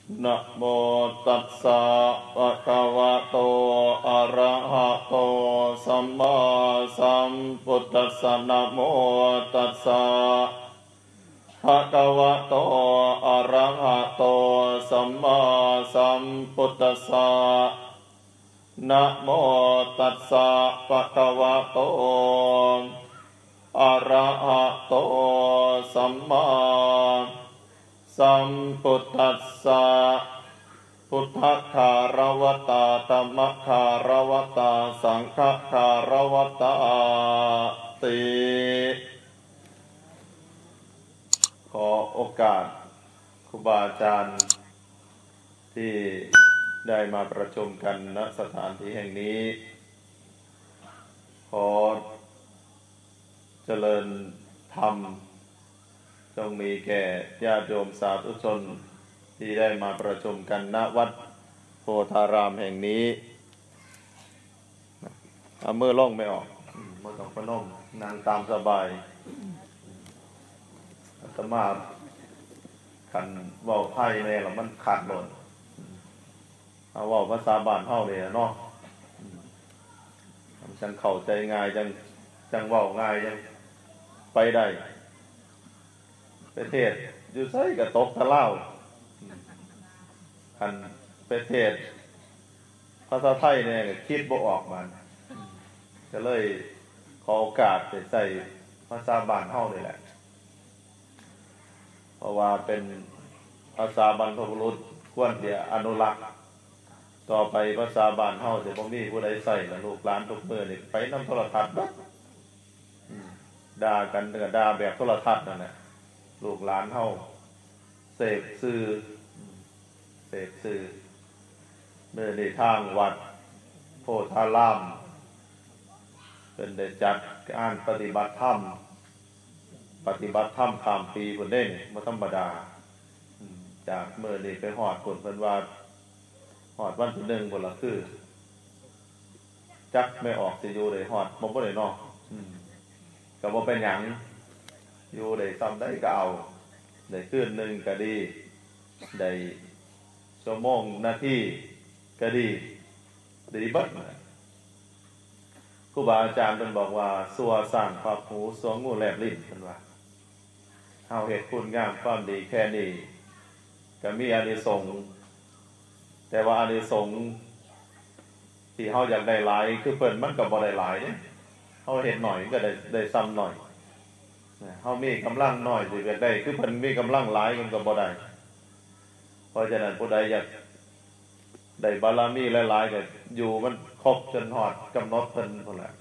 นะโมตัสสะภะคะวะโตอะระหะโตสัมมาสัมพุทธัสสะนะโมตัสสะภะคะวะโตอะระหะโตสัมมาสัมพุทธัสสะนะโมตัสสะภะคะวะโตอะระหะโตสัมมาสัมพุทธัสสะพุทธคารวตาธัมมคารวตาสังฆคารวตาติขอโอกาสครูบาอาจารย์ที่ได้มาประชุมกันณสถานที่แห่งนี้ขอเจริญธรรมจงมีแก่ญาติโยมสาธุชนที่ได้มาประชุมกันณวัดโพธารามแห่งนี้เอามือล่องไม่ออกมือต้องพนมนั่งตามสบายอาตมาขันเว้าไพ่แม่แล้วมันขาดหล่นเอาเว้าภาษาบ้านเฮาเลยเนาะจังเข้าใจง่ายจังเว้าง่ายจังไปได้ประเทศอยู่ไสก็ตกตะเล่าคันประเทศภาษาไทยเนี่ยคิดบ่ออกมันก็เลยขอโอกาสใส่ภาษาบ้านเฮานี่แหละเพราะว่าเป็นภาษาบรรพบุรุษควรที่จะอนุรักษ์ต่อไปภาษาบ้านเฮาสิบ่มีผู้ใดใช้แล้วลูกหลานทุกมื้อนี่ไปนำโทรทัศน์เบิดด่ากันก็ด่าแบบโทรทัศน์นั่นแหละลูกหลานเฮาเสพสื่อเมื่อในทางวัดโพธารามเป็นได้จัดการปฏิบัติธรรมข้ามปีพุ่นเด้นี่บ่ธรรมดาจากเมื่อนี้ไปฮอดพุ่นเพิ่นว่าฮอดวันที่1พุ่นล่ะคือจักไม่ออกสิอยู่ได้ฮอดบ่ได้เนาะก็บ่เป็นหยังอยู่ได้ซ้ำได้ก็เอาได้คืนนึงก็ดีได้ชั่วโมงนาทีก็ดีเบิดครูบาอาจารย์เพิ่นบอกว่าสัวสร้างภาพหูสัวงูแลบลิ้นเพิ่นว่าเฮาเฮ็ดคุณงามความดีแค่นี้ก็มีอานิสงส์แต่ว่าอานิสงส์ที่เฮาอยากได้หลายคือเพิ่นมันก็บ่ได้หลายเด้เฮาเฮ็ดน้อยก็ได้ซ้ำน้อยเฮามีกำลังน้อยสิอยากได้คือเพิ่นมีกำลังหลายมันก็บ่ได้เพราะฉะนั้นผู้ใดอยากได้บารมีหลายๆก็อยู่มันครบจนฮอดกำหนดเพิ่นพุ่นแหละ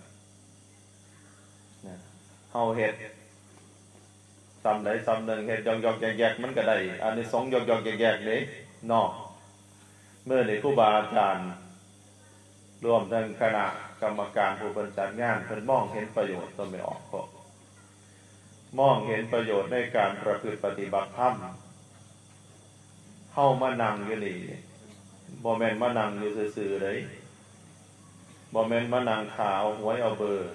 เฮาเฮ็ดซ้ำใดซ้ำหนึ่งเฮ็ดยอกๆแยกๆมันก็ได้อานิสงส์ยอกๆแยกๆนี่เนาะเมื่อนี้ครูบาอาจารย์รวมทั้งคณะกรรมการผู้เพิ่นจัดงานเพิ่นมองเห็นประโยชน์ตนไม่ออกก็มองเห็นประโยชน์ในการประพฤติปฏิบัติธรรมเฮามานั่งอยู่นี่บ่แม่นมานั่งอยู่ซื่อๆเด้บ่แม่นมานั่งข่าวหวยเอาเบอร์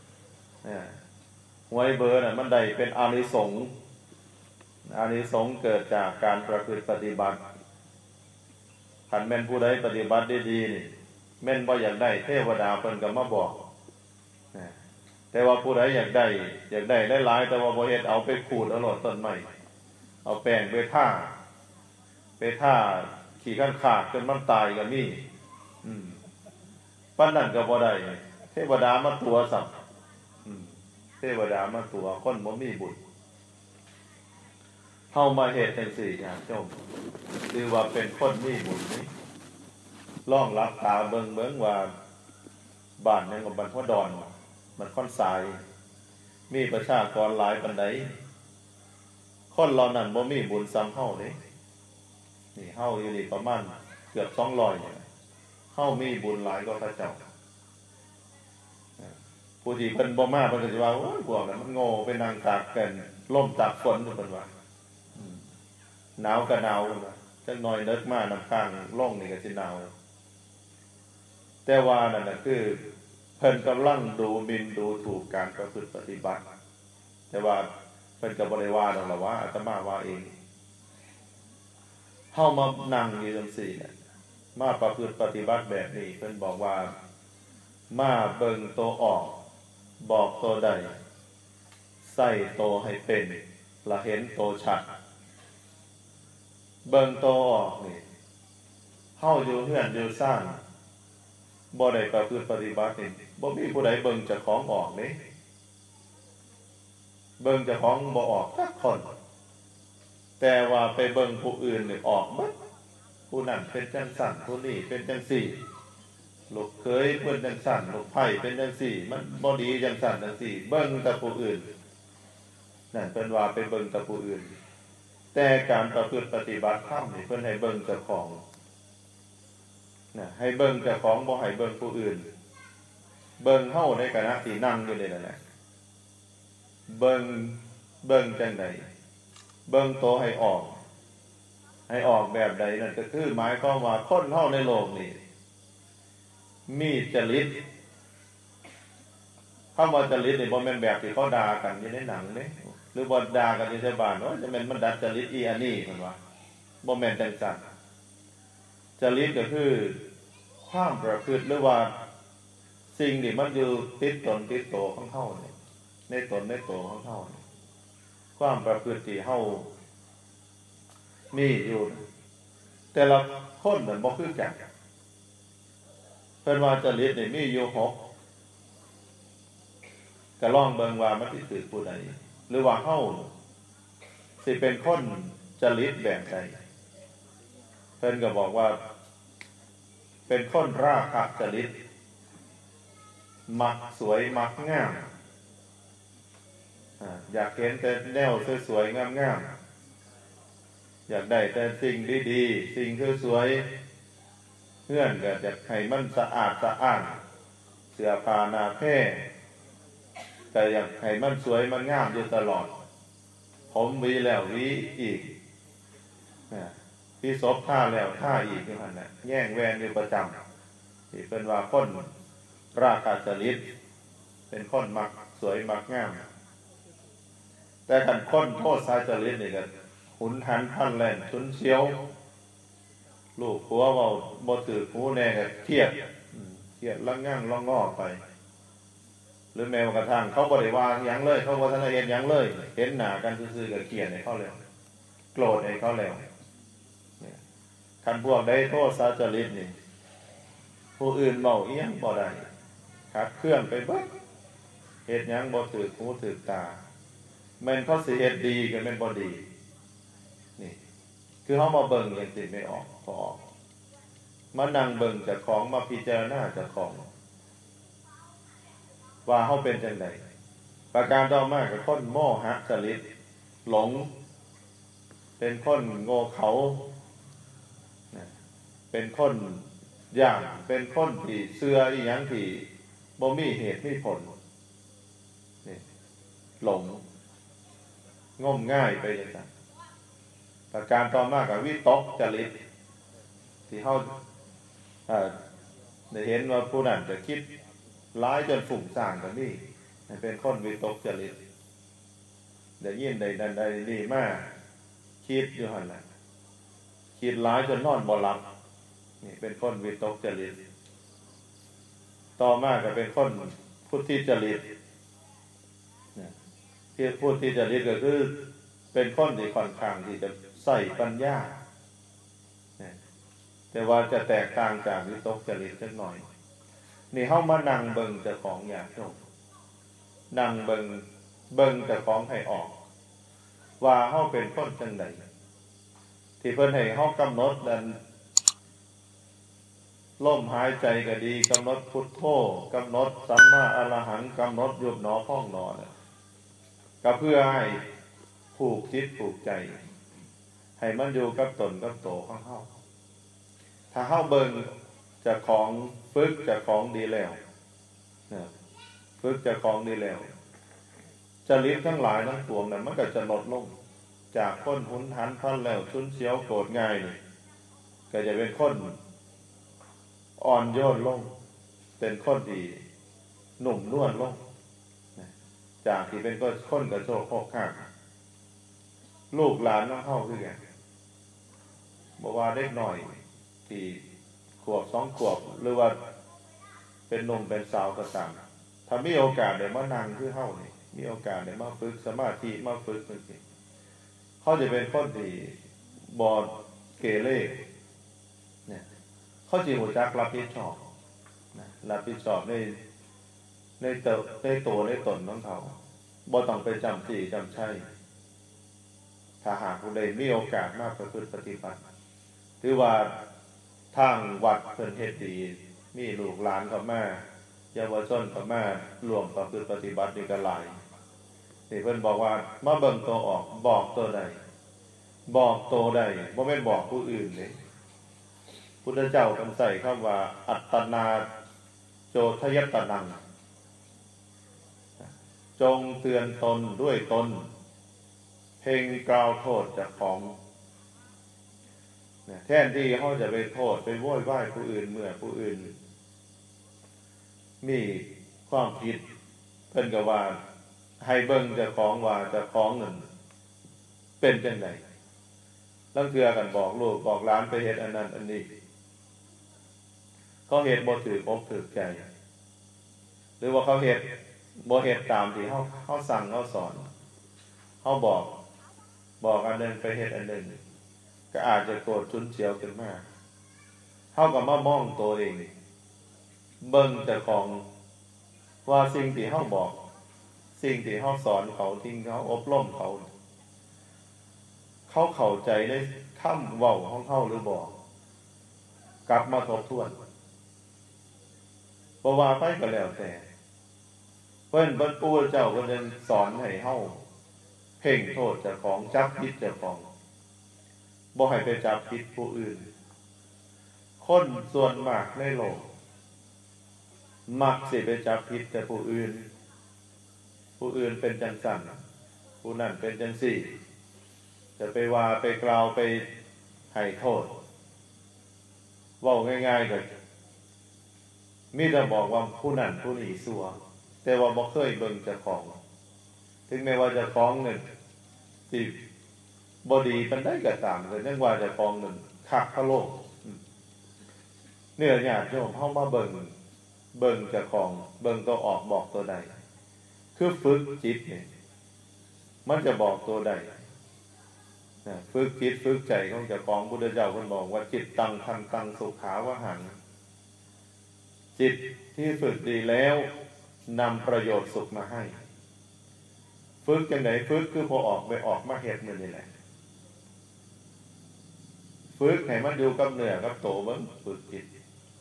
หวยเบอร์น่ะมันได้เป็นอานิสงส์เกิดจากการประพฤติปฏิบัติคันแม่นผู้ใดปฏิบัติได้ดีนี่แม่นบ่อยากได้เทวดาเพิ่นก็มาบอกแต่ว่าผู้ใดอยากได้หลายๆแต่ว่าบ่เฮ็ดเอาไปขูดเอาโลดต้นไม้เอาแป้งไปท่าขี้ข้างขาดจนมันตายก็มีปานนั้นก็บ่ได้เทวดามาตัวสับเทวดามาตัวคนบ่มีบุญเฮามาเฮ็ดจังซี่อย่างเจ้าหรือว่าเป็นคนมีบุญนี่ลองรับตาเบิ่งว่าบ้านยังกับบ้านพ่อดอนมันค่อนสายมีประชากรหลายปานใดคนเหล่านั้นบ่มีบุญซ้ำเฮาเด้นี่เฮาอยู่นี่ประมาณเกือบ200เนี่ยเฮามีบุญหลายกว่าพระเจ้าผู้ที่เพิ่นบ่มาเพิ่นก็สิว่าโอ้ยพวกนั้นมันโง่ไปนั่งตากกันลมตากฝนเพิ่นว่าหนาวก็หนาวเพิ่นว่าจักหน่อยนึกมาน้ำค้างลงนี่ก็สิหนาวแต่ว่านั่นน่ะคือเพิ่นกำลังดูหมิ่นดูถูกการประพฤติปฏิบัติแต่ว่าเพิ่นก็บ่ได้ว่าดอกล่ะว่าอาตมาว่าเองเฮามานั่งอยู่จังซี่เนี่ยมาประพฤติปฏิบัติแบบนี้เพิ่นบอกว่ามาเบิ่งตัวออกบอกตัวใดใส่ตัวให้เป็นละเห็นตัวชัดเบิ่งตัวออกนี่เฮาอยู่เฮือนอยู่ซ่านบ่ได้ประพฤติปฏิบัตินี่บ่มีผู้ใดเบิ่งเจ้าของออกเด้เบิ่งเจ้าของบ่ออกสักคนแต่ว่าไปเบิ่งผู้อื่นนี่ออกหมดผู้นั้นเป็นจังสั่นผู้นี้เป็นจังซี่ลูกเคยเพิ่นจังสั่นลูกไผ่เป็นจังซี่มันบ่ดีจังสั่นจังซี่เบิ่งแต่ผู้อื่นนั่นเพิ่นว่าไปเบิ่งแต่ผู้อื่นแต่การประพฤติปฏิบัติธรรมนี่เพิ่นให้เบิ่งเจ้าของให้เบิ่งเจ้าของบ่ให้เบิ่งผู้อื่นเบิ่งเฮาในขณะที่นั่งอยู่นี่นั่นแหละเบิ่งจังไดเบิ่งตัวให้ออกแบบใดนั่นก็คือหมายความว่าคนเฮาในโลกนี้มีจริตคำว่าจริตนี่บ่แม่นแบบที่เขาด่ากันอยู่ในหนังเด้หรือบ่ด่ากันอยู่ในบ้านว่าจะแม่นมันดัดจริตอีอันนี้เพิ่นว่าบ่แม่นจังซั่นจริตก็คือความประพฤติหรือว่าสิ่งที่มันอยู่ติดตนติดโตของเฮานี่ในตนในโตของเฮาความประพฤติที่เฮามีอยู่แต่ละคนมันบ่คือกันเพิ่นว่าจริตนี่มีอยู่6ก็ลองเบิ่งว่ามันสิถือผู้ใดหรือว่าเฮาสิเป็นคนจริตแบบใดเพิ่นก็บอกว่าเป็นคนราคะจริตมักสวยมักงามอยากเห็นแต่แนวสวยๆงามๆอยากได้แต่สิ่งดีๆสิ่งสวยๆเพื่อนก็อยากให้มันสะอาดสะอ้านเสื้อผ้าหน้าแพร่ก็อยากให้มันสวยมันงามอยู่ตลอดผมหวีแล้วหวีอีกพี่ศพท่าแล้วท่าอีกนี่มันน่ะแย่งแวนอยู่ประจำที่เป็นว่าคนราคะจริตเป็นคนมักสวยมักงามแต่คันคนโทษสายจริตนี่ก็หุนหันพลันแล่นฉุนเฉียวลูกผัวเว้าบ่ถือหูแน่ก็เครียดละงั่งละงอไปหรือแม้กระทั่งเขาบ่ได้ว่าหยังเลยเขาบ่ทันได้เฮ็ดหยังเลยเห็นหน้ากันซื่อๆก็เครียดให้เขาแล้วโกรธให้เขาแล้วคันพวกใดโทษสายจริตนี่ผู้อื่นเว้าอีหยังบ่ได้ขัดเคลื่อนไปเบิดเฮ็ดหยังบ่ถือหูถือตาแม่นเขาสิเฮ็ดดีก็แม่นบ่ดีนี่คือเฮามาเบิ่งจังซี่ไม่ออกพอออกมานั่งเบิ่งเจ้าของมาพิจารณาเจ้าของว่าเฮาเป็นจังได๋ประการต่อมาก็คนโมหะจริตหลงเป็นคนโง่เขลาเป็นคนย่างเป็นคนที่เชื่ออีหยังที่บ่มีเหตุมีผลนี่หลงงมง่ายไปจังซั่นประการต่อมาก็วิตกจริตที่เฮาได้เห็นว่าผู้นั้นจะคิดร้ายจนฝุ่งซ่านก็มีเป็นคนวิตกจริตได้ยินได้นั่นได้นี่มาคิดอยู่หั่นน่ะคิดร้ายจนนอนบ่หลับนี่เป็นคนวิตกจริตต่อมาก็เป็นคนพุทธิจริตที่พุทธิจริตก็คือเป็นคนที่ค่อนข้างที่จะใส่ปัญญาแต่ว่าจะแตกต่างจากวิตกจริตสักหน่อยนี่เฮามานั่งเบิ่งเจ้าของอย่างโยมนั่งเบิ่งเจ้าของให้ออกว่าเฮาเป็นคนจังได๋ที่เพิ่นให้เฮากำหนดดันลมหายใจก็ดีกำหนดพุทโธกำหนดสัมมาอรหังกำหนดยุบหนอพองหนอเนี่ยก็เพื่อให้ผูกจิตผูกใจให้มันอยู่กับตนกับโตของเฮาถ้าเฮาเบิ่งเจ้าของฝึกเจ้าของดีแล้วฝึกเจ้าของดีแล้วจริตทั้งหลายทั้งปวงนั้นมันก็จะลดลงจากคนหุนหันพลันแล้วฉุนเฉียวโกรธง่ายนี่ก็จะเป็นคนอ่อนโยนลงเป็นคนที่หนุ่มนวลลงจากที่เป็นคนกระโชกโคกข้างลูกหลานต้องเข้าคือกันบ่ว่าเด็กน้อยที่ขวบ2 ขวบหรือว่าเป็นหนุ่มเป็นสาวก็ตามถ้ามีโอกาสได้มานั่งคือเฮานี่มีโอกาสได้มาฝึกสมาธิมาฝึกจังซี่เขาจะเป็นคนที่บ่เกเรเนี่ยเขาสิรู้จักรับผิดชอบนะรับผิดชอบในตัวในตนของเขาบ่ต้องไปจำจี้จำชัยถ้าหากผู้ใดมีโอกาสมาประพฤติปฏิบัติถือว่าทางวัดเพิ่นเฮ็ดดีมีลูกหลานเข้ามาเยาวชนเข้ามารวมประพฤติปฏิบัตินี่ก็หลายนี่เพิ่นบอกว่ามาเบิ่งตัวออกบอกตัวใดบอกตัวใดบ่แม่นบอกผู้อื่นเด้พุทธเจ้าเพิ่นใช้คำว่าอัตตนาโจทยัตตนังจงเตือนตนด้วยตนเพ่งกล่าวโทษเจ้าของแทนที่เขาจะไปโทษไปโวยวายผู้อื่นเมื่อผู้อื่นมีความผิดเพิ่นก็ว่าให้เบิ่งเจ้าของว่าเจ้าของนั่นเป็นจังได๋ลางเทื่อกันบอกลูกบอกหลานไปเฮ็ดอันนั้นอันนี้เขาเฮ็ดบ่ถูกอกถูกใจหรือว่าเขาเฮ็ดบ่เฮ็ดตามที่เฮาสั่งเฮาสอนเฮาบอกอันนึงไปเฮ็ดอันนึงก็อาจจะโกรธฉุนเฉียวขึ้นมาเฮาก็มามองตัวเองเบิ่งเจ้าของว่าสิ่งที่เฮาบอกสิ่งที่เฮาสอนเขาทิ้งเขาอบรมเขาเข้าใจในคำเว้าของเฮาหรือบ่กลับมาทบทวนบ่ว่าไปก็แล้วแต่เพิ่นปู่เจ้าเพิ่นยังสอนให้เฮาเพ่งโทษเจ้าของจับผิดเจ้าของบ่ให้ไปจับผิดผู้อื่นคนส่วนมากในโลกมักสิไปจับผิดแต่ผู้อื่นเป็นจังซั่นผู้นั้นเป็นจังซี่จะไปว่าไปกล่าวไปให้โทษเว้าง่ายๆก็มีแต่บอกว่าผู้นั้นผู้นี้ชั่วแต่ว่าบ่เคยเบิ่งเจ้าของถึงแม้ว่าเจ้าของนั่นสิบ่ดีปานใดก็ตามก็ยังว่าเจ้าของนั่นคักพะโลกเนี่ยญาติโยมเฮามาเบิ่งเจ้าของเบิ่งตัวออกบอกตัวใดคือฝึกจิตนี่มันจะบอกตัวใดฝึกจิตฝึกใจของเจ้าของพุทธเจ้าเพิ่นบอกว่าจิตตังทันตังสุขาวหังจิตที่ฝึกดีแล้วนำประโยชน์สุขมาให้ฝึกจังได๋ฝึกคือพอออกมาเฮ็ดมื้อนี่แหละฝึกให้มันอยู่กับเนื้อกับโตเบิ่งฝึกจิต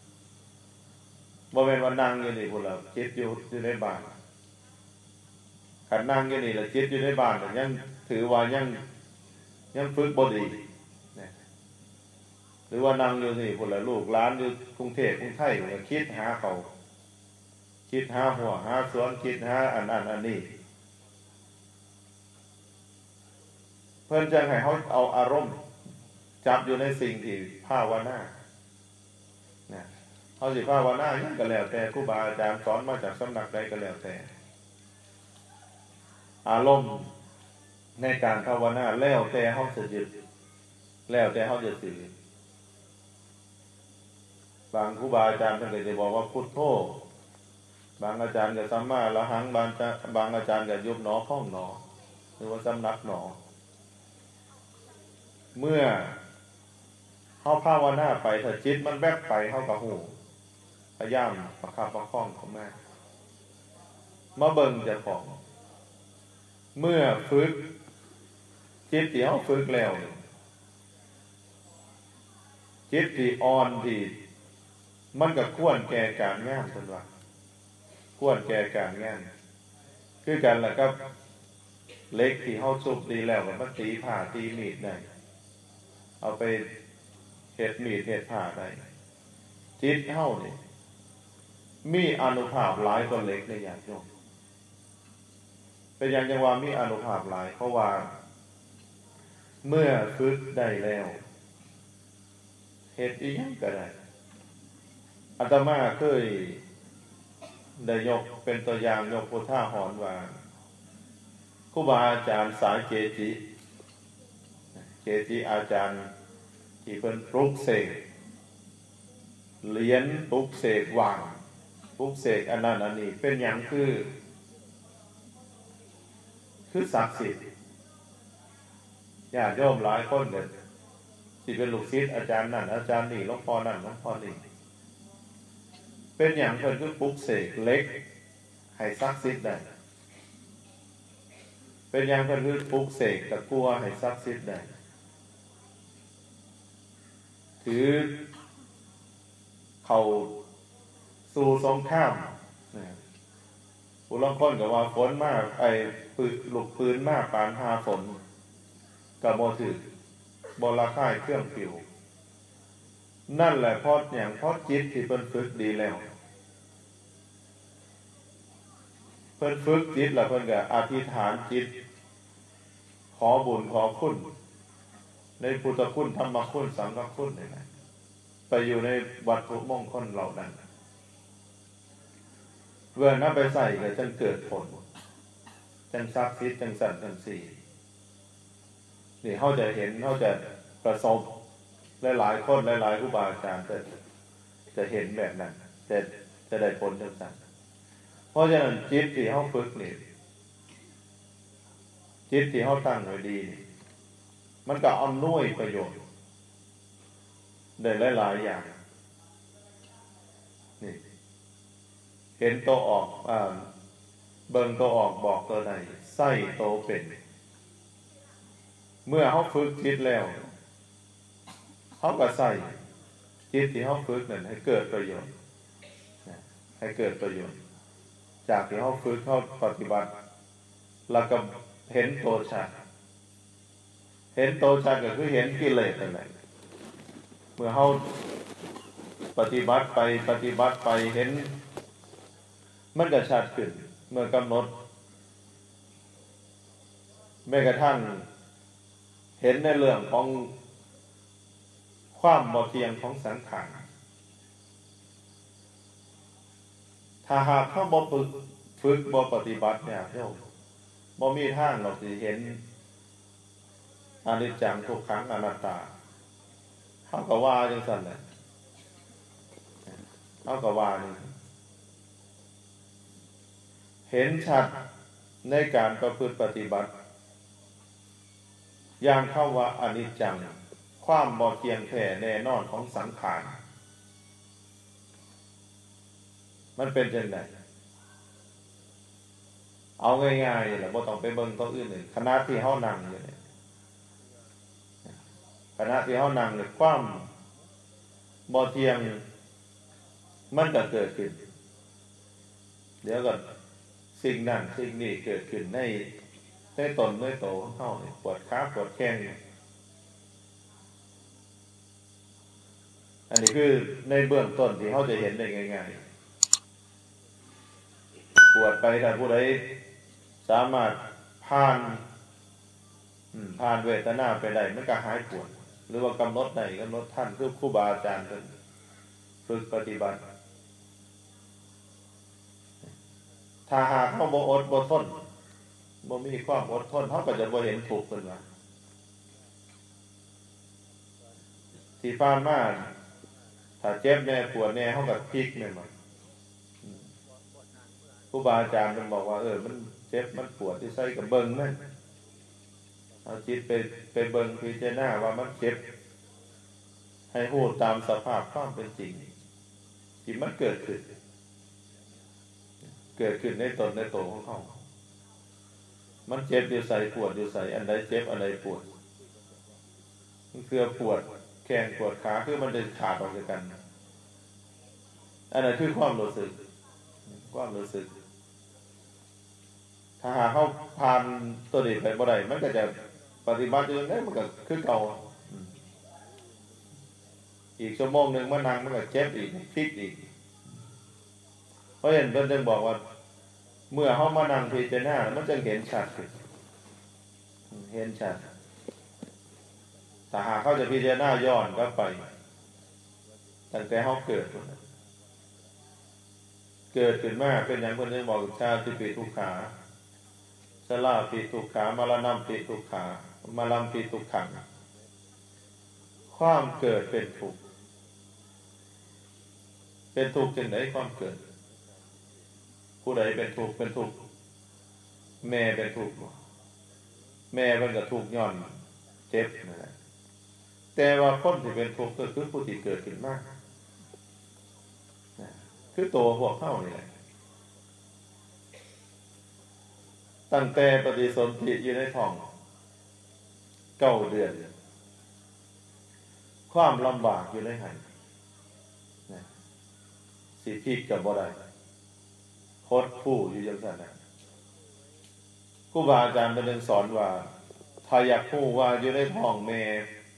บ่แม่นว่านั่งอยู่นี่พุ่นล่ะจิตอยู่ในบ้านคันนั่งอยู่นี่แล้วจิตอยู่ในบ้านก็ยังถือว่ายังฝึกบ่ดีนะหรือว่านั่งอยู่นี่พุ่นล่ะลูกหลานอยู่กรุงเทพกรุงไทยก็คิดหาเขาคิดหาหัวหาสวนคิดหาอันนี้เพิ่นจังให้เฮาเอาอารมณ์จับอยู่ในสิ่งที่ภาวนานะเฮาสิภาวนาหยังก็แล้วแต่ครูบาอาจารย์สอนมาจากสำนักใดก็แล้วแต่อารมณ์ในการภาวนาแล้วแต่เฮาจะยึดแล้วแต่เฮาจะถือบางครูบาอาจารย์ท่านก็จะบอกว่าพุทโธบางอาจารย์ก็สัมมาอรหังบางอาจารย์ก็ยุบหนอพองหนอหรือว่าสำนักหนอเมื่อเฮาภาวนาไปถ้าจิตมันแวบไปเฮาก็ฮู้พยายามประคับประคองเข้ามาเบิ่งเจ้าของเมื่อฝึกจิตที่เฮาฝึกแล้วจิตที่อ่อนที่มันก็ควรแก่การงานเพิ่นว่าควรแก่การงานคือกันล่ะครับเหล็กที่เฮาสุบดีแล้วก็มันตีผ่าตีมีดได้เอาไปเฮ็ดมีดเฮ็ดผ่าได้จิตเฮานี่มีอานุภาพหลายกว่าเหล็กในอย่างโยมเป็นอย่างจังว่ามีอานุภาพหลายเพราะว่าเมื่อฝึกได้แล้วเฮ็ดอีหยังก็ได้อาตมาเคยได้ยกเป็นตัวอย่างยกพุทธาหรณ์ว่าครูบาอาจารย์สายเกจิอาจารย์ที่ที่เพิ่นปลุกเสกเหรียญปลุกเสกว่างปลุกเสกอันนั้นอันนี้เป็นหยังคือศักดิ์สิทธิ์ญาติโยมหลายคนเนี่ยที่เป็นลูกศิษย์อาจารย์นั่นอาจารย์นี่หลวงพ่อนั่นหลวงพ่อนี่เป็นหยังเพิ่นคือปลุกเสกเหล็กให้ศักดิ์สิทธิ์ได้เป็นหยังเพิ่นคือปลุกเสกตะกั่วให้ศักดิ์สิทธิ์ได้ถือเข้าสู่สงครามผู้ลางคนก็ว่าฝนมากลูกปืนมากปานหาฝนก็บ่ถึกบ่ระคายเครื่องผิวนั่นแหละเพราะหยังเพราะจิตที่เพิ่นฝึกดีแล้วเพิ่นฝึกจิตแล้วเพิ่นก็อธิษฐานจิตขอบุญขอคุณในพุทธคุณธรรมคุณสังฆคุณนี่นะไปอยู่ในวัตถุมงคลเหล่านั้นเมื่อนำไปใส่ก็จึงเกิดผลจังศักดิ์สิทธิ์จังสันจังสีนี่เฮาจะเห็นเฮาจะประสบหลายๆคนหลายๆครูบาอาจารย์จะเห็นแบบนั้นจะได้ผลจังซั่นเพราะฉะนั้นจิตที่เฮาฝึกนี่จิตที่เฮาตั้งไว้ดีนี่มันก็อำนวยประโยชน์ได้หลายๆอย่างนี่เห็นตัวออกเบิ่งตัวออกบอกตัวใดใส่โตเป็นเมื่อเฮาฝึกจิตแล้วเฮาก็ใส่จิตที่เฮาฝึกนั่นให้เกิดประโยชน์ให้เกิดประโยชน์จากที่เฮาฝึกเฮาปฏิบัติแล้วก็เห็นโตชัดเห็นโตชัดก็คือเห็นกิเลสนั่นแหละเมื่อเฮาปฏิบัติไปเห็นมันก็ชัดขึ้นเมื่อกำหนดแม้กระทั่งเห็นในเรื่องของความบ่เที่ยงของสังขารถ้าหากเขาบ่ฝึกบ่ปฏิบัติเนี่ยโยมบ่มีทางหรอกที่เห็นอนิจจังทุกขังอนัตตาเขาก็ว่าจังซั่นแหละเขาก็ว่านี่เห็นชัดในการประพฤติปฏิบัติอย่างเข้าว่าอนิจจังความบ่เที่ยงแท้แน่นอนของสังขารมันเป็นจังได๋เอาง่ายๆนี่แหละบ่ต้องไปเบิ่งตัวอื่นเลยขณะที่เฮานั่งอยู่เนี่ยขณะที่เฮานั่งเนี่ยความบ่เที่ยงมันก็เกิดขึ้นเดี๋ยวก็สิ่งนั้นสิ่งนี้เกิดขึ้นในตนในโตของเฮาเนี่ยปวดขาปวดแข้งอันนี้คือในเบื้องต้นที่เฮาจะเห็นได้ง่ายๆปวดไปถ้าผู้ใดสามารถผ่านเวทนาไปได้มันก็หายปวดหรือว่ากำหนดได้กำหนดท่านคือครูบาอาจารย์เพิ่นฝึกปฏิบัติถ้าหากเฮาบ่อดบ่ทนบ่มีความอดทนเฮาก็จะบ่เห็นทุกข์เพิ่นว่าที่ผ่านมาถ้าเจ็บแน่ปวดแน่เฮาก็พลิกแม่นบ่ครูบาอาจารย์เพิ่นบอกว่ามันเจ็บมันปวดที่ใส่ก็เบิ่งมันเอาจิตไปเบิ่งพิจารณาว่ามันเจ็บให้รู้ตามสภาพความเป็นจริงที่มันเกิดขึ้นในตนในโตของเขามันเจ็บอยู่ใส่ปวดอยู่ใส่อันใดเจ็บอันใดปวดมันคือปวดแข้งปวดขาคือมันจะขาดออกจากกันอันนั้นคือความรู้สึกถ้าหาเขาผ่านตัวนี้ไปบ่ได้มันก็จะปฏิบัติอย่างนี้มันก็คือเก่าอีกชั่วโมงนึงมานั่งมันก็เจ็บอีกพลิกอีกเพราะฉะนั้นเพิ่นจึงบอกว่าเมื่อเฮามานั่งพิจารณามันจะเห็นชัดถ้าหากเขาจะพิจารณาย้อนกลับไปตั้งแต่เฮาเกิดขึ้นมาเป็นหยังเพิ่นจึงบอกชาติปิทุกขาชราปิทุกขามรณะปิทุกขามรณะปิทุกขังคความเกิดเป็นทุกข์เป็นทุกข์จังได๋ความเกิดผู้ใดเป็นทุกข์เป็นทุกข์แม่เป็นทุกข์บ่แม่เพิ่นก็ทุกข์ย้อนเจ็บนั่นแหละแต่ว่าคนที่เป็นทุกข์ก็คือผู้ที่เกิดขึ้นมาคือตัวพวกเฮานี่แหละตั้งแต่ปฏิสนธิอยู่ในท้อง9 เดือนความลำบากอยู่ในหันสิผิดก็บ่ได้โคตรผู้อยู่จังซั่นน่ะครูบาอาจารย์เพิ่นสอนว่าถ้าอยากรู้ว่าอยู่ในท้องแม่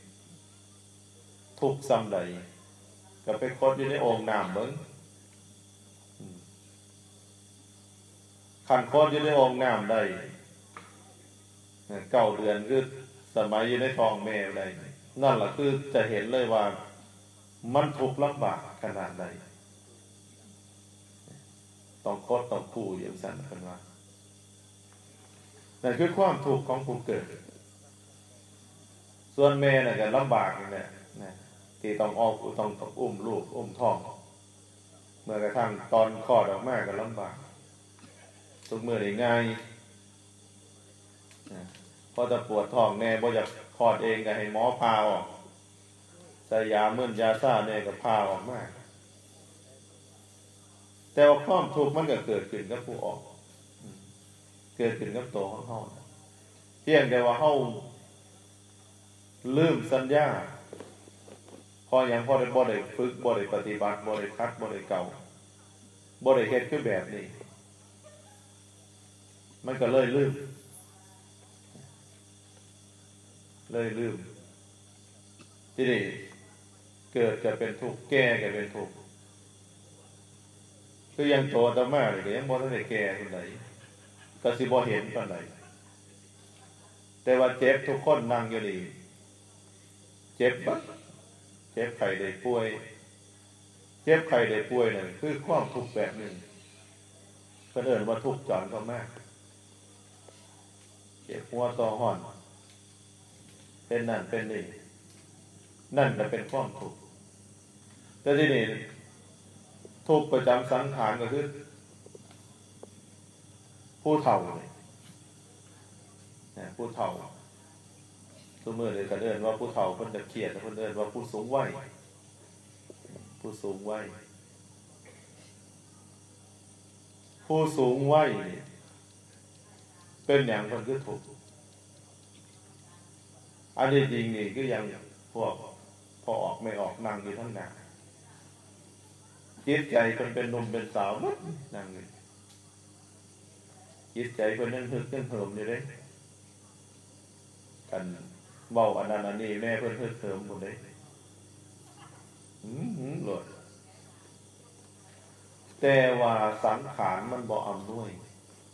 ทุกข์ส่ำใดก็ไปคดอยู่ในโอ่งน้ำเบิ่งคันคดอยู่ในโอ่งน้ำได้9 เดือนคือสมัยอยู่ในท้องแม่ได้นั่นล่ะคือจะเห็นเลยว่ามันทุกข์ลำบากขนาดใดต้องคดต้องผู้อยู่ซั่นเพิ่นว่านั่นคือความทุกข์ของผู้เกิดส่วนแม่น่ะก็ลำบากนี่แหละนะที่ต้องออกต้องอุ้มลูกอุ้มท้องเมื่อกระทั่งตอนคลอดออกมาก็ลำบากทุกมื้อนี่ง่ายพอจะปวดท้องแน่บ่อยากคลอดเองก็ให้หมอพาออกใส่ยามึนยาซ่าแน่ก็พาออกมาแต่ว่าความทุกข์มันก็เกิดขึ้นกับผู้ออกเกิดขึ้นกับตัวของเฮาเพียงแต่ว่าเฮาลืมสัญญาพอยังบ่ได้ฝึกบ่ได้ปฏิบัติบ่ได้คัดบ่ได้เก่าบ่ได้เฮ็ดคือแบบนี้มันก็เลยลืมที่นี่เกิดจะเป็นทุกข์แก่ก็เป็นทุกข์คือยังโตต่อมาเลยก็ยังบ่ทันได้แก่ปานใดก็สิบ่เห็นปานใดแต่ว่าเจ็บทุกคนนั่งอยู่นี่เจ็บบัดเจ็บไข้ได้ป่วยเจ็บไข้ได้ป่วยนั่นคือความทุกข์แบบนึงเพิ่นเอิ้นว่าทุกข์จรเข้ามาเจ็บหัวต่อห้อนเป็นนั่นเป็นนี่นั่นก็เป็นความทุกข์แต่ที่นี่ทุกข์ประจำสังขารก็คือผู้เฒ่านี่ผู้เฒ่าซุมื้อนี้ก็เอิ้นว่าผู้เฒ่าเพิ่นจะเครียดเพิ่นเอิ้นว่าผู้สูงวัยผู้สูงวัยนี่เป็นหยังเพิ่นคือทุกข์อันนี้จริงนี่คือยังพวกพอออกไม่ออกนั่งอยู่ทั้งหน้าจิตใจเพิ่นเป็นหนุ่มเป็นสาวนั่งอยู่จิตใจเพิ่นยังฮึกยังเหิมอยู่เด้กันเว้าอันนั้นอันนี้แม่เพิ่นฮึกเหิมหมดเด้โลดแต่ว่าสังขารมันบ่อำนวย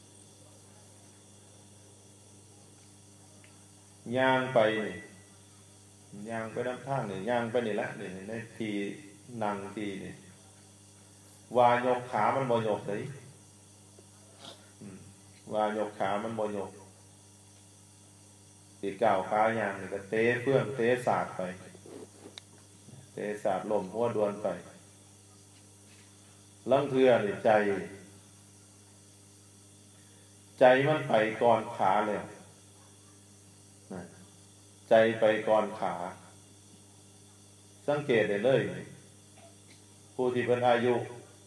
ย่างไปนี่ย่างไปนำทางนี่ย่างไปนี่แหละนี่ในที่นั่งที่นี่ว่ายกขามันบ่ยกเด้ว่ายกขามันบ่ยกสิก้าวขาย่างนี่ก็เตะเฟื่องเตะสาดไปเตะสาดล้มหัวดวนไปลังเทื่อนี่ใจมันไปก่อนขาแล้วใจไปก่อนขาสังเกตได้เลยผู้ที่เป็นอายุ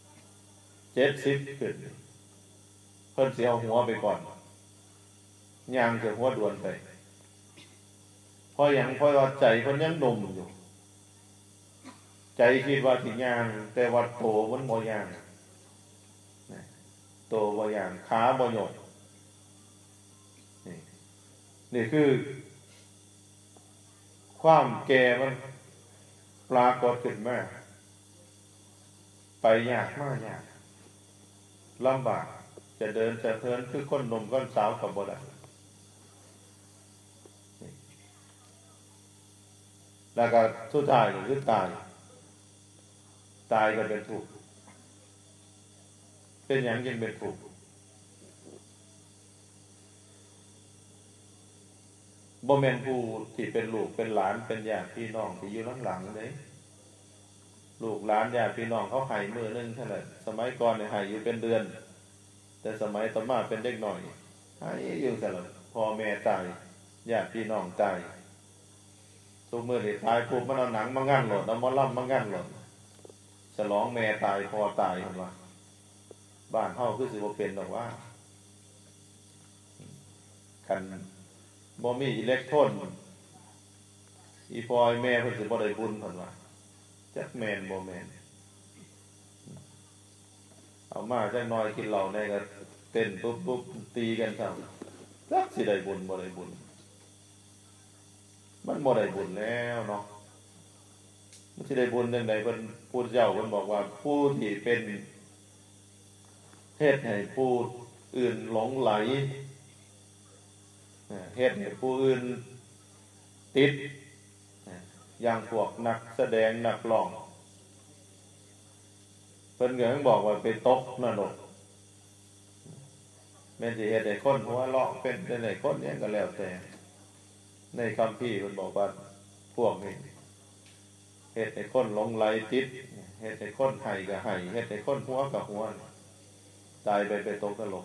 70ขึ้นเพิ่นสิเอาหัวไปก่อนย่างจะหัวดวนไปเพราะว่าใจเพิ่นยังหนุ่มอยู่ใจคิดว่าสิย่างแต่ว่าโตมันบ่ย่างโตบ่ย่างขาบ่ยกนี่คือความแก่มันปรากฏขึ้นมาไปยากมากยากลำบากจะเดินจะเทินคือคนหนุ่มคนสาวกับบ่ได้แล้วก็สุดท้ายก็คือตายก็เป็นทุกข์เป็นหยังจึงเป็นทุกข์บ่แม่นผู้ที่เป็นลูกเป็นหลานเป็นญาติพี่น้องที่อยู่หลังๆเด้ลูกหลานญาติพี่น้องเขาให้มื้อนึงเท่านั้นสมัยก่อนเนี่ยให้อยู่เป็นเดือนแต่สมัยต่อมาเป็นเด็กน้อยให้อยู่ซั่นล่ะพ่อแม่ตายญาติพี่น้องตายทุกมื้อนี่ตายปุ๊บมันเอาหนังมางั้นโหลดเอาหมอลำมางั้นโหลดฉลองแม่ตายพ่อตายเพิ่นว่าบ้านเฮาคือสิบ่เป็นดอกว่าคันบ่มีอิเล็กโทรนอีพ่อแม่เพิ่นสิบ่ได้บุญเพิ่นว่าจักแม่นบ่แม่นเอามาจักหน่อยกินเหล้าได้ก็เต้นปุ๊บๆตีกันซะจักสิได้บุญบ่ได้บุญมันบ่ได้บุญแล้วเนาะมันสิได้บุญจังได๋เพิ่นพุทธเจ้าเพิ่นบอกว่าผู้ที่เป็นเฮ็ดให้ผู้อื่นหลงไหลเฮ็ดให้ผู้อื่นติดอย่างพวกนักแสดงนักร้องเพิ่นก็ยังบอกว่าไปตกนรกแม่นสิเฮ็ดให้คนหัวเราะเป็นได้คนหยังก็แล้วแต่ในคัมภีร์เพิ่นบอกว่าพวกนี้เฮ็ดให้คนหลงไหลติดเฮ็ดให้คนให้ก็ให้เฮ็ดให้คนหัวก็หัวตายไปตกนรก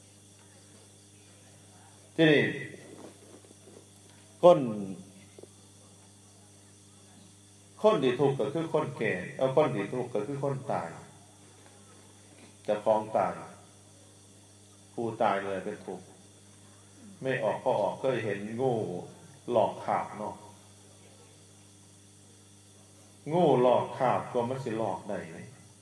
ที่นี่คนที่ทุกข์ก็คือคนแก่คนที่ทุกข์ก็คือคนตายจะฟ้องตายผู้ตายเลยเป็นทุกข์ไม่ออกก็ออกก็เห็นงูหลอกขาบเนาะงูหลอกขาบก็มันสิหลอกได้ไหม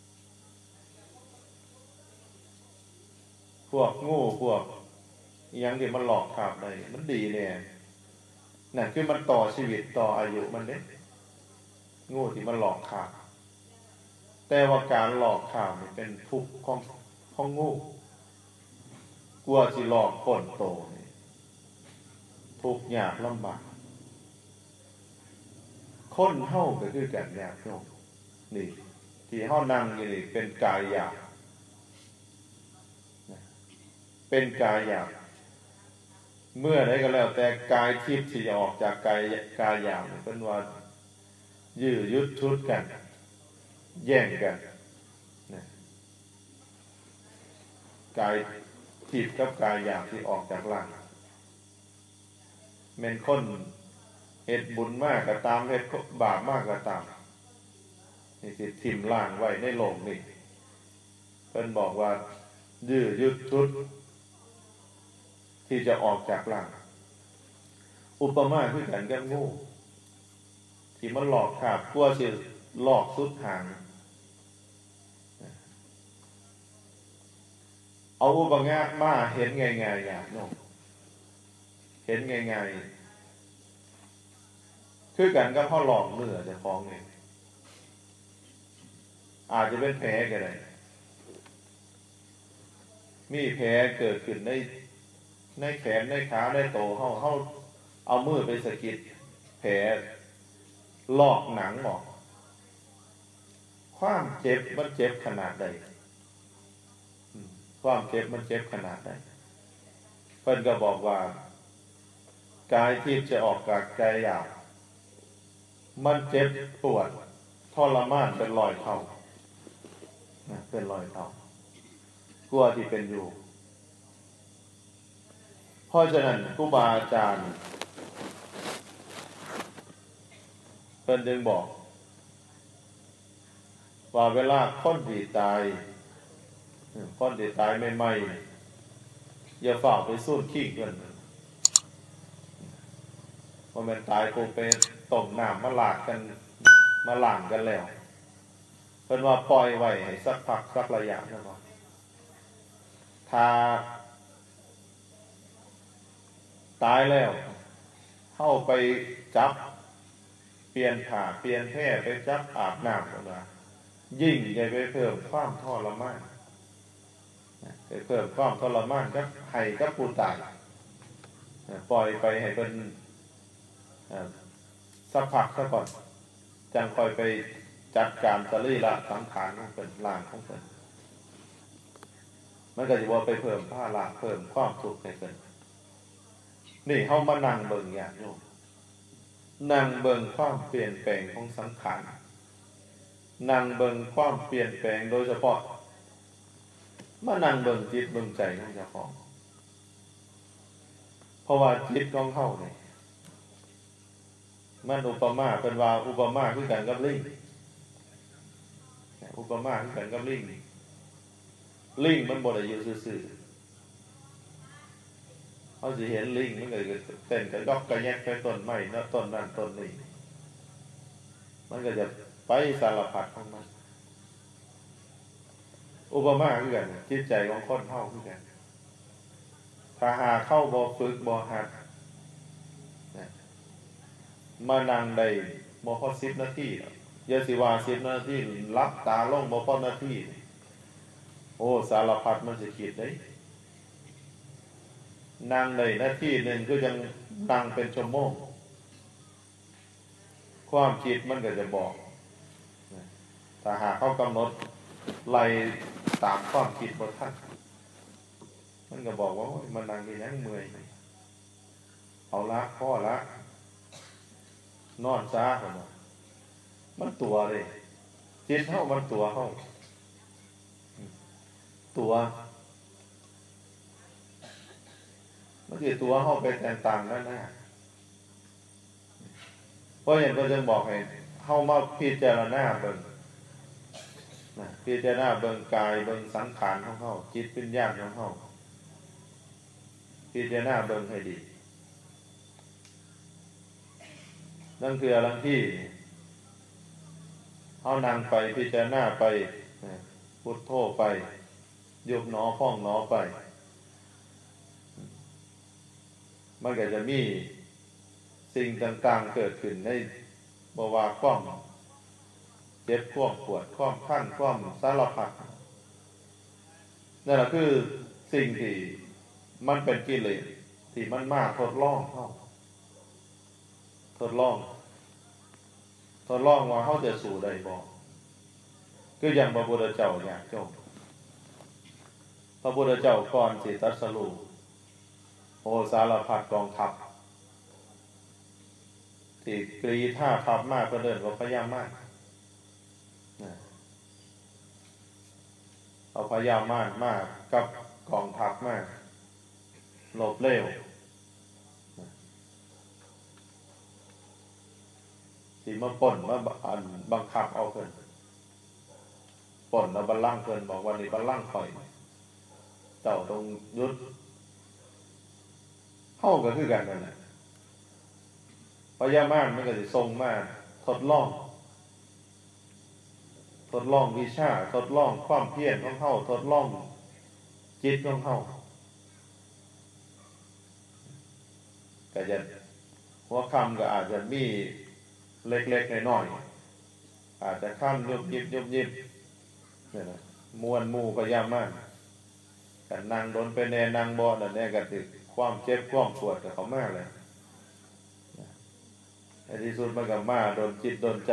พวกงูพวกยังที่มันหลอกขาบได้มันดีแน่นั่นคือมันต่อชีวิตต่ออายุมันเด้งูที่มันหลอกขาบแต่ว่าการหลอกขาบนี่เป็นทุกข์ของงูกลัวสิหลอกคนโตนี่ทุกข์ยากลำบากคนเฮาก็คือกันยากเนาะนี่ที่เฮานั่งอยู่นี่เป็นกายหยาบเป็นกายหยาบเมื่อใดก็แล้วแต่กายทิพย์ที่จะออกจากกายหยาบเป็นว่ายื้อยุดชุดกันแย่งกันกายทิพย์กับกายหยาบที่ออกจากร่างแม่นคนเฮ็ดบุญมากก็ตามเฮ็ดบาปมากก็ตามนี่สิทิ่มร่างไว้ในโลกนี่เพิ่นบอกว่ายื้อยุดชุดที่จะออกจากร่างอุปมาคือกันกับงูที่มันหลอกขาบกลัวสิหลอกสุดหางเอาอุปมาเห็นง่ายๆอย่างน้องเห็นง่ายๆคือกันกับเฮาหลอกเนื้อเจ้าของนี่อาจจะเป็นแผลก็ได้มีแผลเกิดขึ้นในแขนในขาในโตเฮาเอามือไปสะกิดแผลลอกหนังออกความเจ็บมันเจ็บขนาดใดความเจ็บมันเจ็บขนาดใดเพิ่นก็บอกว่ากายทิพย์จะออกจากกายหยาบมันเจ็บปวดทรมานเป็นรอยเท่าเป็นรอยเท่ากลัวที่เป็นอยู่เพราะฉะนั้นครูบาอาจารย์เพิ่นจึงบอกว่าเวลาคนที่ตายใหม่ๆอย่าฝ่าไปสู้ขี้เพิ่นเพราะมันตายปุ๊บไปต้มน้ำมาล้างกันแล้วเพิ่นว่าปล่อยไว้ให้สักพักสักระยะนะครับถ้าตายแล้วเข้าไปจับเปลี่ยนผ้าเปลี่ยนแพร่ไปจับอาบน้ำกันว่ายิ่งใหญ่ไปเพิ่มความทรมานไปเพิ่มความทรมานกับให้กับผู้ตายปล่อยไปให้เป็นสักพักซะก่อนจังค่อยไปจัดการสรีระสังขารของเป็นร่างของเป็นมันก็จะว่าไปเพิ่มภาระเพิ่มความทุกข์ให้เป็นนี่เฮามานั่งเบิ่งญาติโยมนั่งเบิ่งความเปลี่ยนแปลงของสังขารนั่งเบิ่งความเปลี่ยนแปลงโดยเฉพาะมานั่งเบิ่งจิตเบิ่งใจของเจ้าของเพราะว่าจิตของเฮานี่มันอุปมาเป็นว่าอุปมาคือกันกับลิงอุปมาคือกันกับลิงมันบ่ได้อยู่ซื่อๆเขาสิเห็นลิงมันก็เต้นกระยอกกระแยกไปต้นไม้นะต้นนั้นต้นนี้มันก็จะไปสารพัดของมันอุปมาคือกันจิตใจของคนเฮาคือกันถ้าหาเข้าบ่ฝึกบ่หัดมานั่งได้บ่พอ10นาทีอย่าสิว่า10นาทีหลับตาลงบ่พอนาทีโอ้สารพัดมันสิคิดได้นั่งได้นาทีนึงคือยังนั่งเป็นชั่วโมงความคิดมันก็จะบอกถ้าหากเขากำหนดไล่ตามความคิดบ่ทันมันก็บอกว่ามันนั่งได้ยังเมื่อยเอาละพอละนอนซะพุ่นน่ะมันตัวเลยจิตเฮามันตัวเฮาตัวมันคือตัวเฮาไปต่างๆนั่นนะเพราะอย่างก็จะบอกให้เฮามาพิจารณาเบิ่งนะพิจารณาเบิ่งกายเบิ่งสังขารของเฮาจิตวิญญาณของเฮาพิจารณาเบิ่งให้ดีนั่นคืออะไรที่เอานั่งไปพิจารณาไปพุทโธไปยุบหนอพองหนอไปมันก็จะมีสิ่งต่างๆเกิดขึ้นในบ่ว่าความเจ็บความปวดความคันความสารพัดนั่นแหละคือสิ่งที่มันเป็นกิเลสที่มันมาทดลองเฮาทดลองว่าเขาจะสู่ได้บ่คืออย่างพระพุทธเจ้าอยากจบพระพุทธเจ้าก่อนสิตรัสรู้โอสารพัดกองทัพที่กรีธาทัพมากเพื่อเดินว่าพยามากเอาพยามากกับกองทัพมากหลบเร็วที่มาป่นมาบังคับเอาเพิ่นป่นแล้วบัลลังก์เพิ่นบอกวันนี้บัลลังก์ข่อยเจ้าต้องยุดเฮาก็คือกันนั่นแหละพญามารมันก็สิส่งมาทดลองวิชาทดลองความเพียรของเฮาทดลองจิตของเฮาก็จะหัวค่ำก็อาจจะมีเล็กๆน้อยๆอาจจะข้ามยุบยิบนี่นะมวนหมู่พยามารกันนั่งโดนไปแน่นั่งบ่นั่นแน่ก็ติดความเจ็บความปวดกับเขามากเลยในที่สุดมันก็มาโดนจิตโดนใจ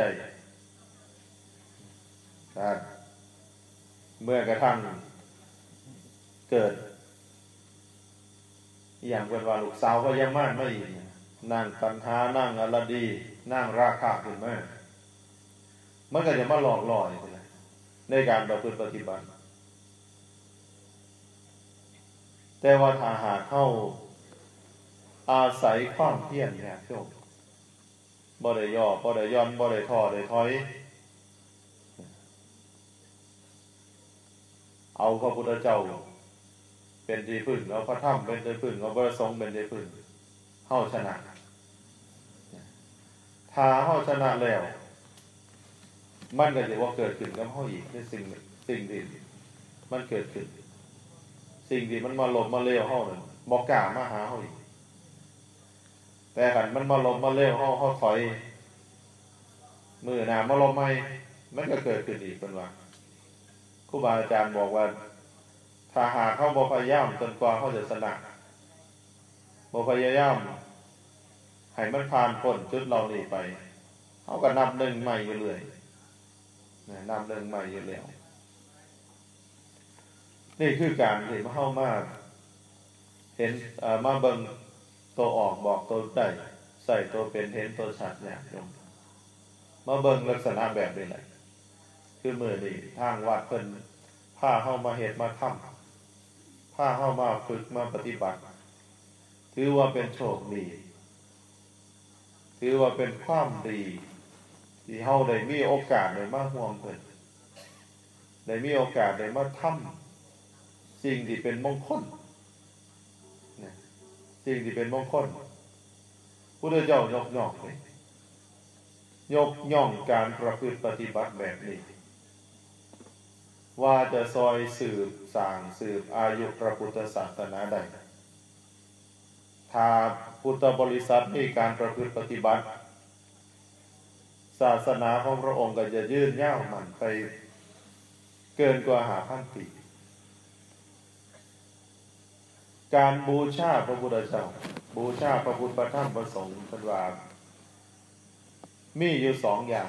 เมื่อกระทั่งเกิดอย่างเป็นว่าลูกสาวพยามารไม่นั่งตัณหานั่งอรดีนั่งราคะขึ้นมามันก็จะมาหลอกล่อในการประพฤติปฏิบัติแต่ว่าถ้าหากเข้าอาศัยความเพียรเนี่ยโยมบ่ได้ย่อบ่ได้ย่อนบ่ได้ท้อได้ถอยเอาพระพุทธเจ้าเป็นที่พึ่งเอาพระธรรมเป็นที่พึ่งเอาพระสงฆ์เป็นที่พึ่งเฮาชนะถ้าเฮาชนะแล้วมันก็จะว่าเกิดขึ้นกับเฮาอีกในสิ่งที่มันเกิดขึ้นสิ่งที่มันมาหลบมาเลวเฮานั่นบ่กล้ามาหาเฮาอีกแต่คันมันมาหลบมาเลวเฮาถอยมือหน้ามาหลบใหม่มันก็เกิดขึ้นอีกเพิ่นว่าครูบาอาจารย์บอกว่าถ้าหากเฮาบ่พยายามจนกว่าเฮาจะชนะบ่พยายามให้มันผ่านพ้นจุดเหล่านี้ไปเฮาก็นับหนึ่งใหม่อยู่เรื่อยนับหนึ่งใหม่อยู่แล้วนี่คือการที่เฮามาเห็นมาเบิ่งตัวออกบอกตัวได้ใส่ตัวเป็นเห็นตัวชัดเนี่ยโยมมาเบิ่งลักษณะแบบนี้แหละคือมื้อนี้ทางวัดเพิ่นพาเฮามาเฮ็ดมาทำพาเฮามาฝึกมาปฏิบัติถือว่าเป็นโชคดีถือว่าเป็นความดีที่เฮาได้มีโอกาสได้มาร่วมเพิ่นได้มีโอกาสได้มาทำสิ่งที่เป็นมงคลสิ่งที่เป็นมงคลพุทธเจ้ายกย่องเลยยกย่องการประพฤติปฏิบัติแบบนี้ว่าจะซอยสืบสร้างสืบอายุพระพุทธศาสนาได้ถ้าพุทธบริษัทมีการประพฤติปฏิบัติศาสนาของพระองค์ก็จะยืนยาวมันไปเกินกว่า5,000 ปีการบูชาพระพุทธเจ้าบูชาพระพุทธพระธรรมพระสงฆ์เป็นว่ามีอยู่2อย่าง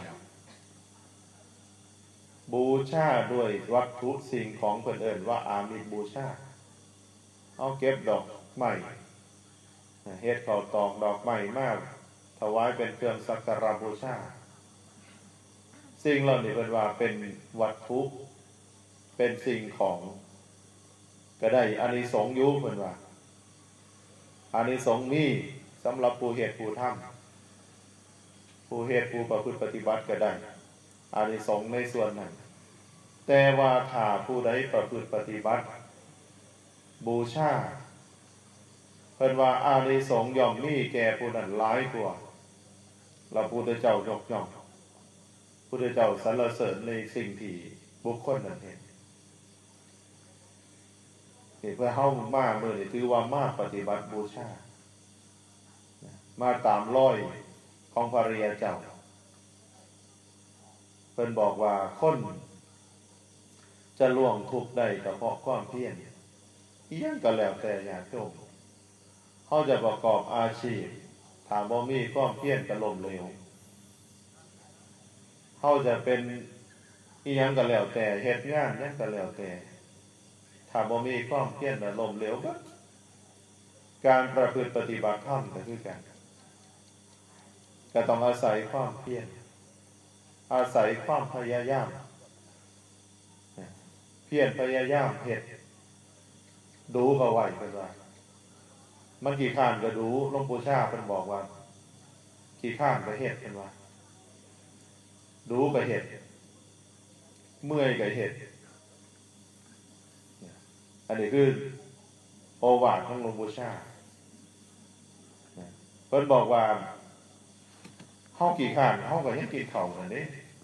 บูชาด้วยวัตถุสิ่งของเพิ่นเอิ้นว่าอามิสบูชาเอาเก็บดอกไม้เฮ็ดข้าวตอกดอกไม้มาถวายเป็นเครื่องสักการะบูชาสิ่งเหล่านี้เพิ่นว่าเป็นวัตถุเป็นสิ่งของก็ได้อานิสงส์อยู่เพิ่นว่าอานิสงส์มีสำหรับผู้เฮ็ดผู้ทำผู้เฮ็ดผู้ประพฤติปฏิบัติก็ได้อานิสงส์ในส่วนนั้นแต่ว่าถ้าผู้ใดประพฤติปฏิบัติบูชาเพิ่นว่าอานิสงส์ย่อมมีแก่ผู้นั้นหลายกว่าพระพุทธเจ้ายกย่องพุทธเจ้าสรรเสริญในสิ่งที่บุคคลนั้นเห็นเพื่อเฮามามื้อนี้ถือว่ามาปฏิบัติบูชามาตามรอยของพระริยเจ้าเพิ่นบอกว่าคนจะล่วงทุกข์ได้ก็เพราะความเพียรอีหยังก็แล้วแต่ญาติโยมเฮาจะประกอบอาชีพถ้าบ่มีความเพียรก็ล้มเหลวเฮาจะเป็นอีหยังก็แล้วแต่เฮ็ดงานหยังก็แล้วแต่ถ้าบ่มีความเพียรก็ล้มเหลวเบิดการประพฤติปฏิบัติธรรมก็คือกันก็ต้องอาศัยความเพียรอาศัยความพยายามเพียรพยายามเฮ็ดดูก็ไหวเพิ่นว่ามันขี้ข้านก็ดูหลวงปู่ชาเพิ่นบอกว่าขี้ข้านก็เฮ็ดเพิ่นว่าดูก็เฮ็ดเมื่อยก็เฮ็ดอันนี้คือโอวาทของหลวงปู่ชาเพิ่นบอกว่าเฮาขี้ข้านเฮาก็ยังกินข้าวนั่นเด้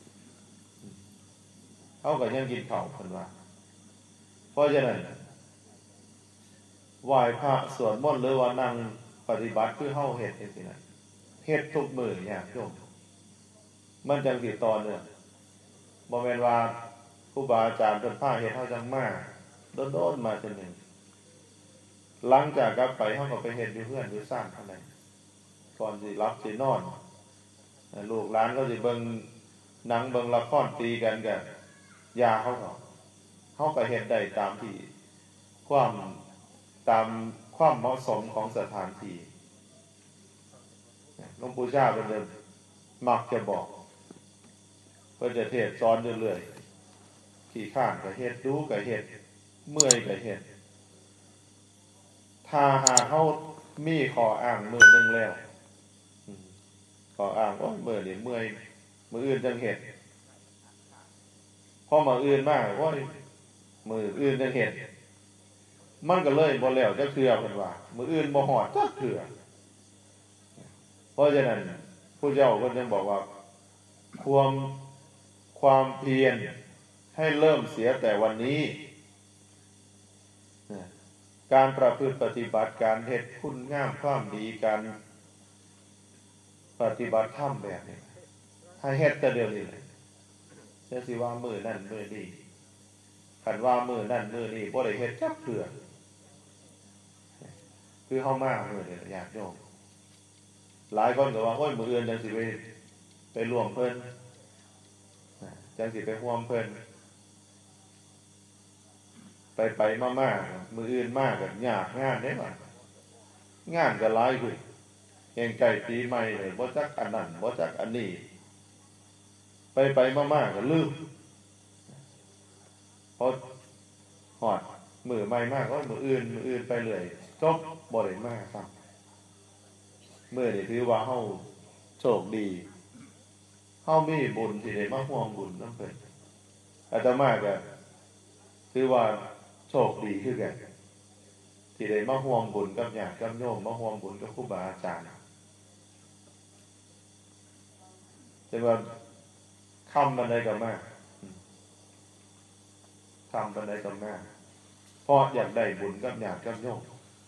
เฮาก็ยังกินข้าวเพิ่นว่าเพราะฉะนั้นไหว้พระสวดมนต์หรือว่านั่งปฏิบัติคือเฮาเฮ็ดจังซี่น่ะเฮ็ดทุกมื้อญาติโยมมันจังสิต่อเนื่องบ่แม่นว่าครูบาอาจารย์เพิ่นพาเฮ็ดเฮาจังมาโดนๆมาจังนึงหลังจากกลับไปเฮาก็ไปเฮ็ดอยู่เฮือนอยู่ซ่านเท่านั้นก่อนสิหลับสินอนลูกหลานก็สิเบิ่งหนังเบิ่งละครตีกันก็อย่าเฮาก็เฮ็ดได้ตามที่ตามความเหมาะสมของสถานที่หลวงปู่ชาเพิ่นมักจะบอกเพิ่นจะเทศน์สอนอยู่เรื่อยขี้ข้านก็เฮ็ดดูก็เฮ็ดเมื่อยก็เฮ็ดถ้าหากเฮามีข้ออ้างมื้อนึงแล้วข้ออ้างว่ามื้อนี้เมื่อยมื้ออื่นจังเฮ็ดพอมื้ออื่นมาโอ้ยมื้ออื่นจังเฮ็ดมันก็เลยบ่แล้วจักเทื่อเพิ่นว่ามื้ออื่นบ่ฮอดจักเทื่อเพราะฉะนั้นผู้เจ้าเพิ่นยังบอกว่าความเพียรให้เริ่มเสียแต่วันนี้การประพฤติปฏิบัติการเฮ็ดคุณงามความดีการปฏิบัติธรรมแบบนี้ให้เฮ็ดแต่เดี๋ยวนี้จะสิว่ามื้อนั้นมื้อนี้คันว่ามื้อนั้นมื้อนี้บ่ได้เฮ็ดจักเทื่อคือเฮามามื้อนี้ญาติโยมหลายคนก็ว่าโอ้ยมื้ออื่นจังสิไปร่วมเพิ่นจังสิไปร่วมเพิ่นไปมามื้ออื่นมาก็ยากงานเด้บ่งานก็หลายขึ้นแห่งไก่ปีใหม่เลยบ่จักอันนั้นบ่จักอันนี้ไปมากๆก็ลืมพอหอดมือใหม่มากก็มืออื่นไปเลยจบบ่ได้มากครับมื้อนี้ถือว่าเฮาโชคดีเฮามีบุญที่ได้มาร่วมบุญนำเพิ่นอาตมาก็ถือว่าโชคดีคือกันที่ได้มาร่วมบุญกับญาติกับโยมมาร่วมบุญกับครูบาอาจารย์แต่ว่าคำบันไดก็มากคำบันไดก็มากเพราะอยากได้บุญกับญาติกับโยม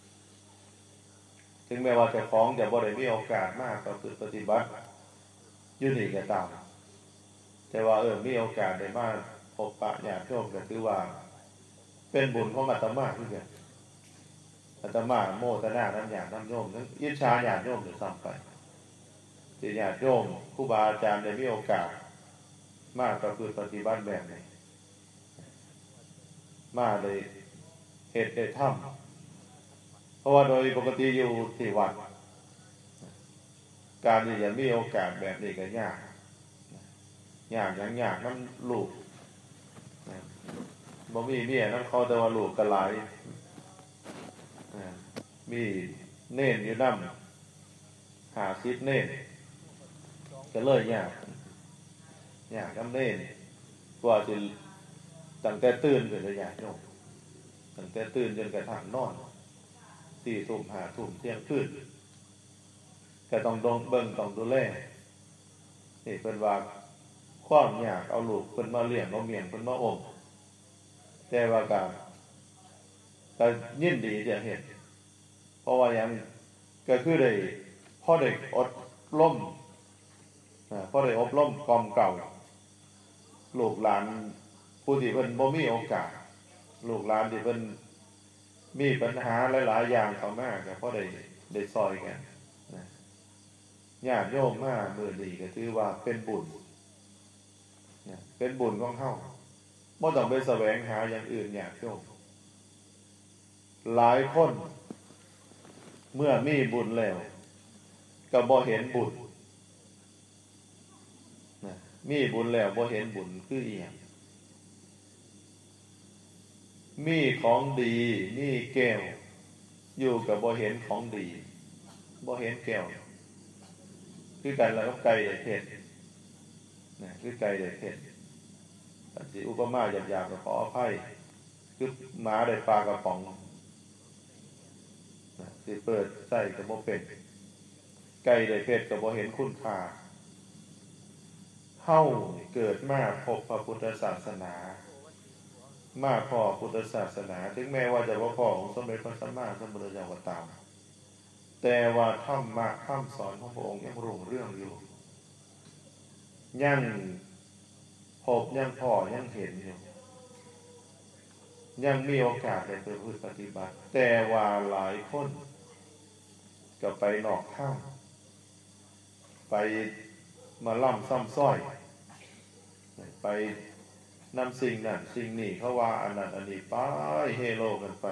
ถึงแม้ว่าเจ้าของจะบ่ได้มีโอกาสมากต่อปฏิบัติอยู่นี่ก็ตามแต่ว่ามีโอกาสได้มาพบปะญาติโยมก็ถือว่าเป็นบุญของอาตมาคือกันอาตมาโมทนาน้ำญาติน้ำโยมนั้นอิจฉาญาติโยมด้วยซ้ำไปที่ญาติโยมครูบาอาจารย์ได้มีโอกาสมากก็คือปฏิบัติแบบนี้มาเลยเหตุได้ทำเพราะว่าโดยปกติอยู่ที่วัดการที่จะมีโอกาสแบบนี้ก็ยากน้ำลูกบ่มีเมียน้ำเขาแต่ว่าลูกกระไรมีเน่นอยู่น้ำ50 เน่นก็เลยยากน้ำเน่นกว่าจะตั้งแต่ตื่นเกิดระยะโยมตั้งแต่ตื่นจนกระทั่งนอน4 ทุ่ม5 ทุ่มเที่ยงคืนก็ต้องเบิ่งต้องดูแลนี่เพิ่นว่าความยากเอาลูกเพิ่นมาเลี้ยงเอาเมียงเพิ่นมาอมแต่ว่าก็ยินดีจะเห็นเพราะว่าอย่างก็คือได้พอได้อบรมกล่อมเก่าลูกหลานผู้ที่เพิ่นบ่มีโอกาสลูกหลานที่เพิ่นมีปัญหาหลายๆอย่างเข้ามาก็พอได้ซอยกันญาติโยมมามื้อนี้ก็ถือว่าเป็นบุญเป็นบุญของเฮาบ่ต้องไปแสวงหาอย่างอื่นญาติโยมหลายคนเมื่อมีบุญแล้วก็บ่เห็นบุญมีบุญแล้วบ่เห็นบุญคืออีหยังมีของดีมีแก้วอยู่กับบ่เห็นของดีบ่เห็นแก้วคือกันแล้วก็ไก่ได้เพชรคือไก่ได้เพชรสิอุปมาหยาบๆก็ขออภัยคือหมาได้ปลากระป๋องสิเปิดใส่ก็บ่เป็นไก่ได้เพชรก็บ่เห็นคุณค่าเฮาเกิดมาพบพระพุทธศาสนามาพ่อพุทธศาสนาถึงแม้ว่าจะว่าพ่อของสมเด็จพระสัมมาสัมพุทธเจ้าก็ตามแต่ว่าธรรมะคำสอนของพระองค์ยังรุ่งเรืองอยู่ยังพบยังพ่อยังเห็นอยู่ยังมีโอกาสได้ไปปฏิบัติแต่ว่าหลายคนก็ไปนอกทางไปมาล่ำซ้ำซ้อยไปนำสิ่งนั้นสิ่งนี้เขาว่าอันนั้นอันนี้ไปเฮโลกันไป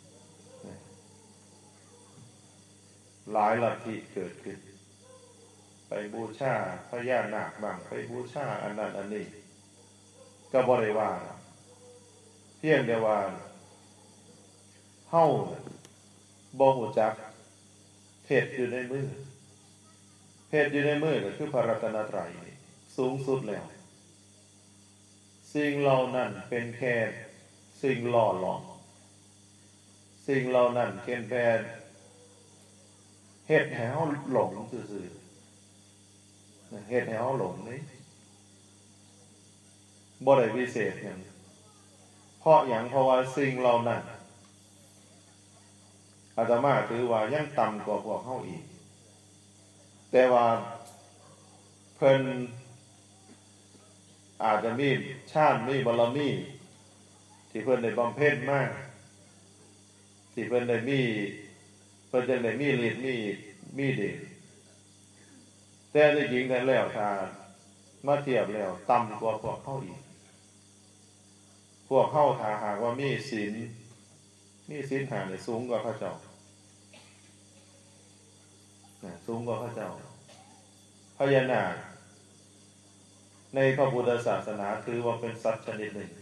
หลายลัทธิเกิดขึ้นไปบูชาพญานาคบ้างไปบูชาอันนั้นอันนี้ก็บ่ได้ว่าเพียงแต่ว่าเฮาบ่ฮู้จักเพชรอยู่ในมือเพชรอยู่ในมือก็คือพระรัตนตรัยสูงสุดแล้วสิ่งเหล่านั้นเป็นแค่สิ่งหล่อหลอมสิ่งเหล่านั้นเพียงแค่เฮ็ดให้เฮาหลงซื่อๆเฮ็ดให้เฮาหลงนี่บ่ได้วิเศษหยังเพราะหยังเพราะว่าสิ่งเหล่านั้นอาตมาถือว่ายังต่ำกว่าพวกเฮาอีกแต่ว่าเพิ่นอาจจะมีชาติมีบารมีที่เพิ่นได้บำเพ็ญมาที่เพิ่นได้มีเพิ่นจังได้มีฤทธิ์มีเดชแต่ที่จริงแล้วถ้ามาเทียบแล้วต่ำกว่าพวกเฮาอีกพวกเฮาถ้าหากว่ามีศีล5นี่สูงกว่าพระเจ้าสูงกว่าพระเจ้าพญานาคในพระพุทธศาสนาถือว่าเป็นสัตว์ชนิดหนึ่ง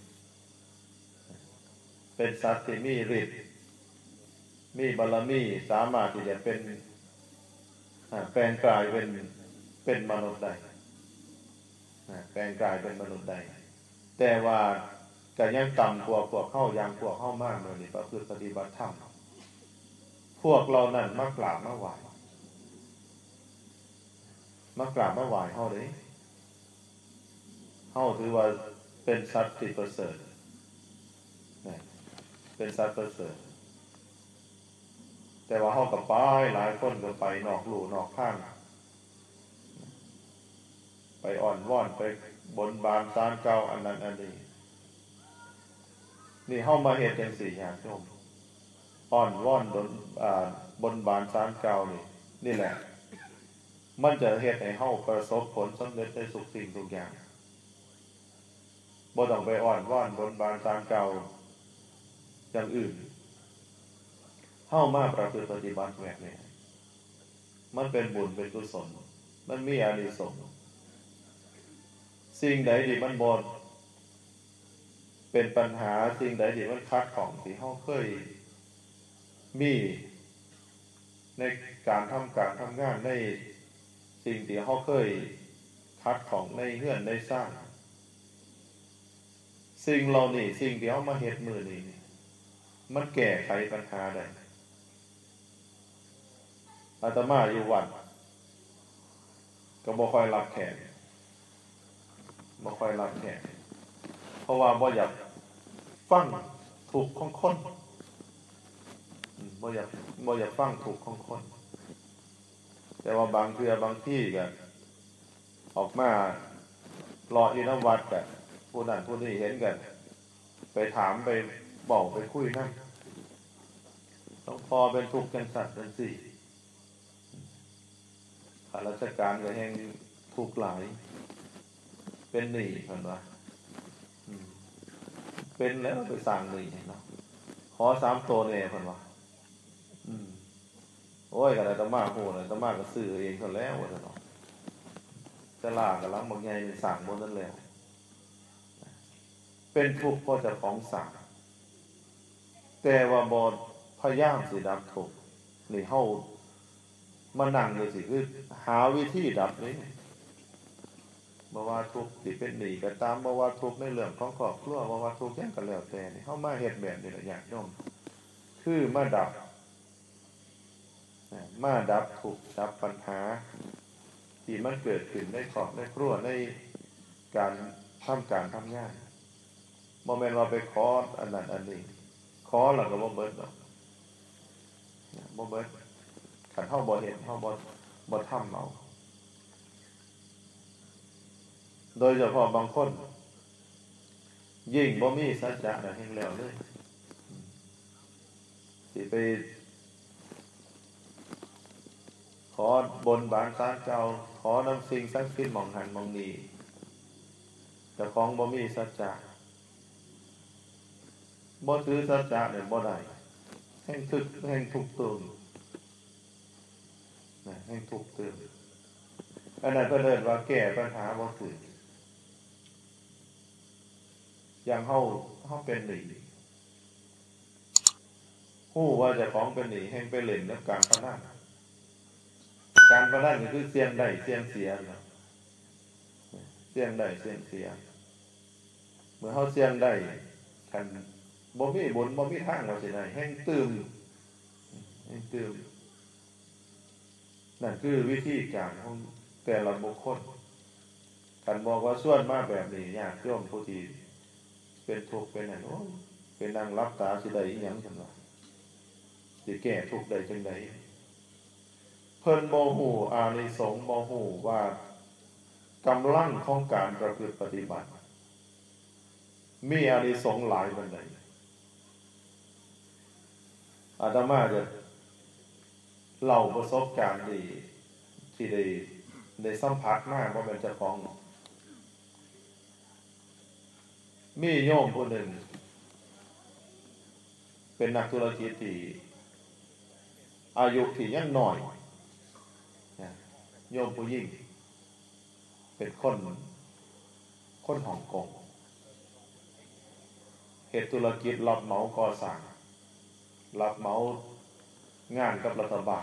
เป็นสัตว์ที่มีฤทธิ์มีบารมีสามารถที่จะเป็นแปลงกายเป็นมนุษย์ได้แปลงกายเป็นมนุษย์ได้แต่ว่าก็ยังต่ำกว่าพวกเข้ายังพวกเข้ามากเลยนี่ประพฤติปฏิบัติธรรมพวกเรานั่นมากราบมาไหว้เข้าเด้เข้าถือว่าเป็นสัตว์ที่ประเสริฐเป็นสัตว์ประเสริฐแต่ว่าเข้ากับไปหลายคนก็ไปนอกลู่นอกข้างไปอ่อนว่อนไปบนบานศาลเก่าอันนั้นอันนี้นี่เข้ามาเฮ็ดจังสี่อย่างโยมอ่อนว่อนบนบานศาลเก่านี่แหละมันจะเฮ็ดให้เฮาประสบผลสำเร็จในทุกสิ่งทุกอย่างบ่ต้องไปอ่อนว่อนบนบานศาลเก่าอย่างอื่นเฮามาประพฤติปฏิบัติแบบนี้มันเป็นบุญเป็นกุศลมันมีอานิสงส์สิ่งใดที่มันบ่เป็นปัญหาสิ่งใดที่มันขัดข้องที่เฮาเคยมีในการทำงานในสิ่งที่เฮาเคยขัดข้องในเฮือนในสร้างสิ่งเหล่านี้สิ่งที่เฮามาเฮ็ดมื้อนี้มันแก้ไขปัญหาได้อาตมาอยู่วัดก็บ่ค่อยรับแขกเพราะว่าบ่อยากฟังทุกข์ของคนบ่อยากฟังทุกข์ของคนแต่ว่าบางเทื่อบางที่ก็ออกมารออยู่นวัดก็ผู้นั้นผู้นี้เห็นกันไปถามไปบอกไปคุยนำต้องพอเป็นทุกข์จังซั่นจังซี่ข้าราชการก็แห่งทุกข์หลายเป็นหนี้เพิ่นว่าเป็นแล้วไปสร้างหนี้เนาะขอ3ตัวแน่เพิ่นว่าโอ้ยก็ได้อาตมาฮู้น่ะอาตมาก็ซื้อเองเพิ่นแล้วว่าซั่นเนาะแต่ล่าก็ลังบางใหญ่สร้างบ่นั้นแล้วเป็นทุกข์เพราะเจ้าของสร้างแต่ว่าบ่พยายามสิดับทุกข์นี่เฮามานั่งเลยสิคือหาวิธีดับนี่บ่ว่าทุกข์สิเป็นหนี้ก็ตามบ่ว่าทุกข์ในเรื่องของครอบครัวบ่ว่าทุกข์หยังก็แล้วแต่นี่เฮามาเฮ็ดแบบนี้ล่ะญาติโยมคือมาดับทุกข์ดับปัญหาที่มันเกิดขึ้นในครอบในครัวในการทำงานบ่แม่นว่าไปขออันนั้นอันนี้ขอแล้วก็บ่เบิดดอกบ่เบิดคันเฮาบ่เฮ็ดเฮาบ่ทำเอาโดยเฉพาะบางคนยิ่งบ่มีสัจจะน่ะแห่งแล้วเลยสิไปขอบนบานศาลเจ้าขอนำสิ่งศักดิ์สิทธิ์หม่องหันหม่องนี้เจ้าของบ่มีสัจจะบ่ถือสัจจะเนี่ยบ่ได้แห่งทุกข์ตื่นแห่งทุกข์ตื่นอันนั้นเพิ่นเอิ้นว่าแก้ปัญหาบ่ถึงอย่างเฮาเป็นหนี้ฮู้ว่าเจ้าของเป็นหนี้แห่งไปเล่นกับการพนันก็คือเสี่ยงได้เสี่ยงเสียเนาะเสี่ยงได้เสี่ยงเสียเมื่อเฮาเสี่ยงได้คันบ่มีบุญบ่มีทางว่าสิได้แห่งตื่มนั่นคือวิธีการของแต่ละบุคคลคันบอกว่าส่วนมาแบบนี้ยากโยมผู้ที่เป็นทุกข์เป็นนั่นโอ้เป็นนั่งรับตาสิได้อีหยังซั่นว่าสิแก้ทุกข์ได้จังได๋เพิ่นบ่ฮู้อานิสงส์บ่ฮู้ว่ากำลังของการประพฤติปฏิบัติมีอานิสงส์หลายปานใดอาตมาจะเล่าประสบการณ์ดีที่ได้สัมผัสมาบ่แม่นเจ้าของมีโยมผู้หนึ่งเป็นนักธุรกิจที่อายุที่ยังน้อยโยมผู้หญิงเป็นคนฮ่องกงเฮ็ดธุรกิจรับเหมาก่อสร้างรับเหมางานกับรัฐบาล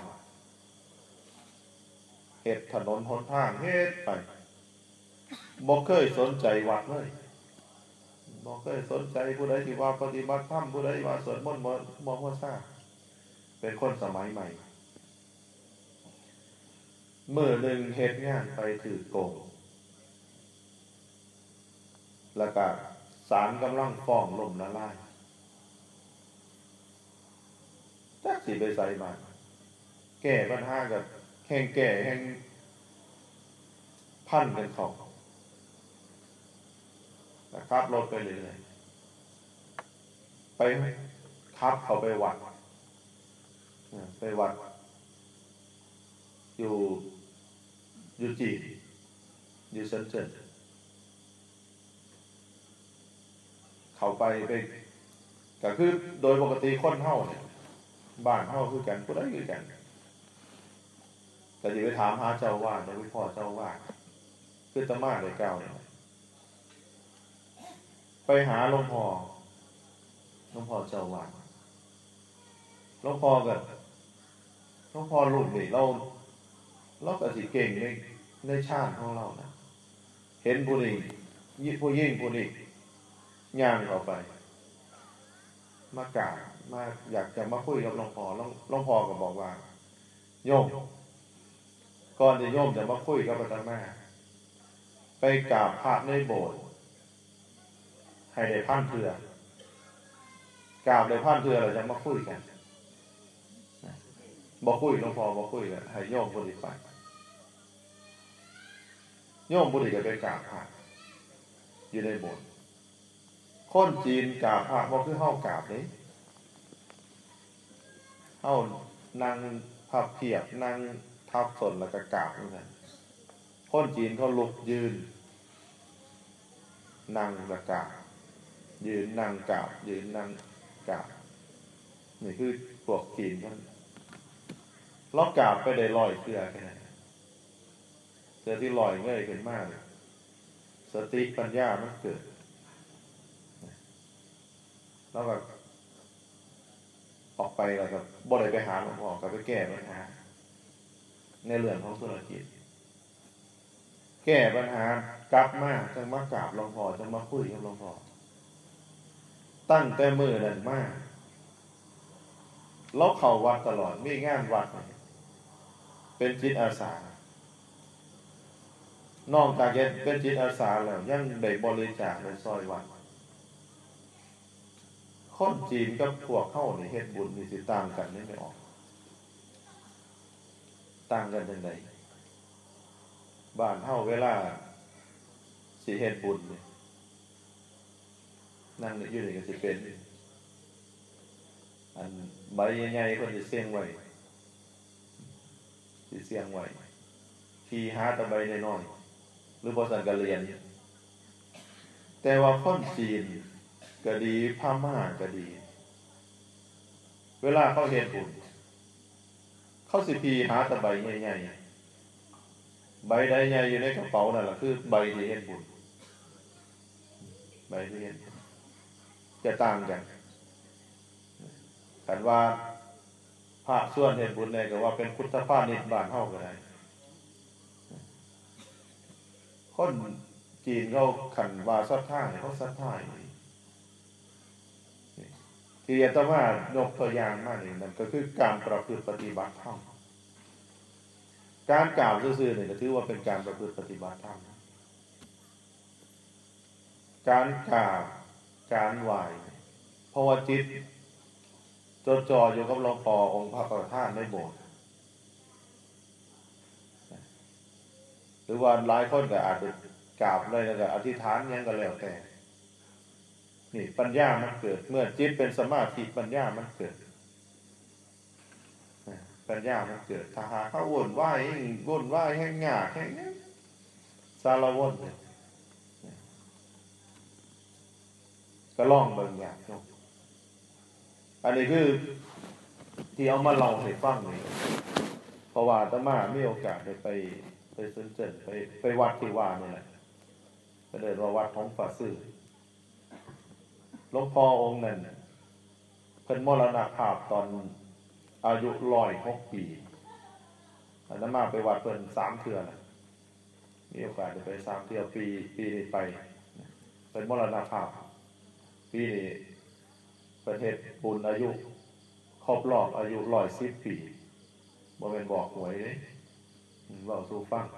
เฮ็ดถนนหนทางเฮ็ดไปบ่เคยสนใจวัดเลยบ่เคยสนใจผู้ใดที่ว่าปฏิบัติธรรมผู้ใดว่าสวดมนต์บ่ฮู้ซ่าเป็นคนสมัยใหม่มื้อหนึ่งเฮ็ดงานไปถือโกงแล้วก็ศาลกำลังฟ้องล้มละลายจักสิไปไสมาแก้ปัญหากับแห่งแก้แห่งพันกันเข้าขับรถไปเรื่อยๆไปขับเขาไปวัดอยู่จีนอยู่เซินเจิ้นเขาไปก็คือโดยปกติคนเฮาเนี่ยบ้านเฮาคือกันผู้ใดคือกันแต่สิไปถามหาเจ้าวาดได้ไปพ่อเจ้าวาดคือตะมาได้เก่าเนี่ยไปหาหลวงพ่อเจ้าวาดหลวงพ่อรุ่นนี่เราก็สิเก่งในชาติของเรานะเห็นผู้นี้ผู้ยิ่งผู้นี้ย่างเข้าไปมากราบมาอยากจะมาคุยกับหลวงพ่อก็บอกว่าโยมก่อนที่โยมจะมาคุยกับอาตมาไปกราบพระในโบสถ์ให้ได้พันเทื่อกราบได้พันเทื่อเราจะมาคุยกันบ่คุยหลวงพ่อบ่คุยกันให้โยมผู้นี้ไปโยมผู้นี้ก็ไปกราบพระอยู่ในโบสถ์คนจีนกราบพระบ่คือเฮากราบนี่เฮานั่งพับเพียบนั่งทับสนแล้วก็กราบเหมือนกันคนจีนเขาลุกยืนนั่งแล้วกราบยืนนั่งกราบยืนนั่งกราบนี่คือพวกจีนมันล็อกกราบไปได้100เทื่อแค่นั้นเทื่อที่100เงยขึ้นมาสติปัญญามันเกิดแล้วก็ออกไปแล้วก็บ่ได้ไปหาหลวงพ่อก็ไปแก้ปัญหาในเรื่องของธุรกิจแก้ปัญหากลับมาจังมากราบหลวงพ่อจังมาคุยกับหลวงพ่อตั้งแต่มื้อนั้นมาเราเข้าวัดตลอดมีงานวัดเป็นจิตอาสานอกจากเป็นจิตอาสาแล้วยังได้บริจาคในซอยวัดคนจีนกับพวกเฮานี่เฮ็ดบุญนี่สิต่างกันไม่ออกต่างกันจังได๋บ้านเฮาเวลาสิเฮ็ดบุญนี่นั่งอยู่นี่ก็สิเป็นอันใบใหญ่ๆเพิ่นสิเสี่ยงไว้ที่หาแตะใบน้อยๆหรือบ่ซั่นก็เรียนแต่ว่าคนจีนก็ดีพม่าก็ดีเวลาเขาเฮ็ดบุญเขาสิพีหาแตะใบใหญ่ๆใบใดใหญ่อยู่ในกระเป๋านั่นล่ะคือใบที่เฮ็ดบุญใบที่เฮ็ดจะต่างกันคันว่าพระส่วนเฮ็ดบุญได้ก็ว่าเป็นพุทธพาณิชย์บ้านเฮาก็ได้คนจีนเขาขันว่าศรัทธาเนี่ยเขาศรัทธาที่อาตมายกตัวอย่างมานี่นั่นก็คือการประพฤติปฏิบัติธรรมการกล่าวซื่อๆนี่ก็ถือว่าเป็นการประพฤติปฏิบัติธรรมการกล่าวการไหว้เพราะว่าจิตจดจ่ออยู่กับหลวงพ่อองค์พระประธานในโบสถ์หรือว่าหลายคนก็อาจจะกราบเลยแล้วก็อธิษฐานยังก็แล้วแต่นี่ปัญญามันเกิดเมื่อจิตเป็นสมาธิปัญญามันเกิดปัญญามันเกิดถ้าหาเขาวุ่นวายแห้งยากแห้งสารวนเลยก็ล่องเบิ่งอย่างนี้อันนี้คือที่เอามาเล่าให้ฟังนี่เพราะว่าอาตมามีโอกาสได้ไปไปเซินเจิ้นไปวัดที่ว่านี่แหละก็เลยว่าวัดของฝาซื่อหลวงพ่อองค์นั้นเพิ่นมรณภาพตอนอายุ106 ปีอาตมาไปวัดเพิ่น3 เทื่อนะมีโอกาสได้ไป3 เทื่อปีนี้ไปเป็นมรณภาพปีนี้ประเทศบุญอายุครบรอบอายุ110 ปีบ่แม่นบอกหวยเด้เว้าสู่ฟัง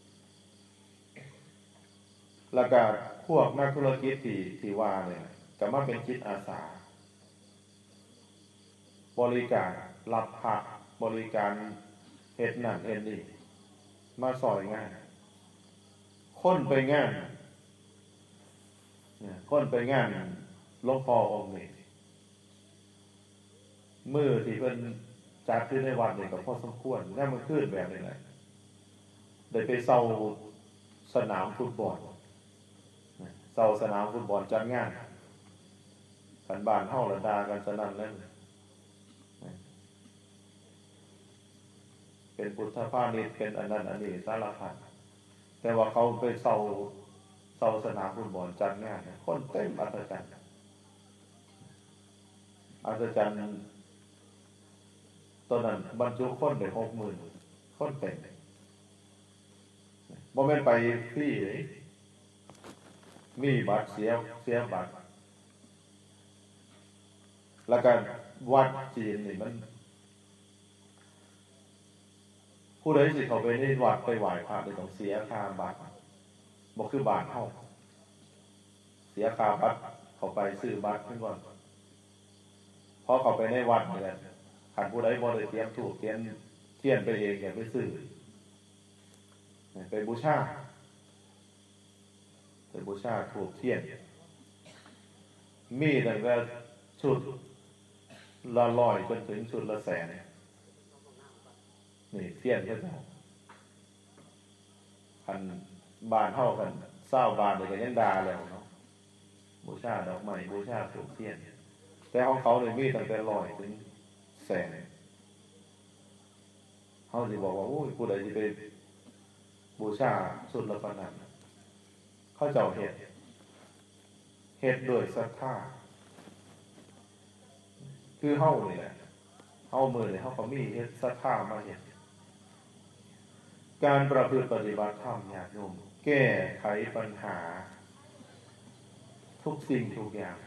แล้วก็พวกนักธุรกิจที่ว่าเนี่ยก็มาเป็นจิตอาสาบริการรับพระบริการเฮ็ดนั่นเฮ็ดนี่มาซอยงานคนไปงานคนไปงานหลวงพ่อองค์นี้มื้อที่เพิ่นจัดขึ้นในวัดนี่ก็พอสมควรแล้วมันขึ้นแบบนี้แหละได้ไปเซาสนามฟุตบอลเซาสนามฟุตบอลจัดงานกันบ้านเฮาละดากันสนั่นเลยเป็นพุทธพาณิชย์เป็นอันนั้นอันนี้สารพัดแต่ว่าเขาไปเซาสนามฟุตบอลจัดงานคนเต็มอัศจรรย์ตอนนั้นบรรจุคนได้60,000 คนเต็มบ่แม่นไปฟรีเลยมีบัตรเสียบัตรแล้วก็วัดจีนนี่มันผู้ใดสิเข้าไปในวัดไปไหว้พระนี่ต้องเสียค่าบัตรบ่คือบ้านเฮาเสียค่าบัตรเข้าไปซื้อบัตรขึ้นก่อนพอเข้าไปในวัดนี่แหละคันผู้ใดบ่ได้เตรียมธูปเตรียมเทียนไปเองอย่าไปซื้อไปบูชาธูปเทียนมีตั้งแต่ชุดละ100จนถึงชุดละ100,000นี่เทียนก็จะคันบ้านเฮากัน20 บาทนี่ก็ยังด่าแล้วเนาะบูชาดอกไม้บูชาธูปเทียนแต่ของเขานี่มีตั้งแต่100ถึง100,000เฮาสิบอกว่าโอ้ยผู้ใดสิไปบูชาสุดละปานนั้นเขาเจ้าเฮ็ดด้วยศรัทธาคือเฮานี่แหละเฮามื้อนี้เฮาก็มีเฮ็ดศรัทธามาเฮ็ดการประพฤติปฏิบัติธรรมญาติโยมแก้ไขปัญหาทุกสิ่งทุกอย่าง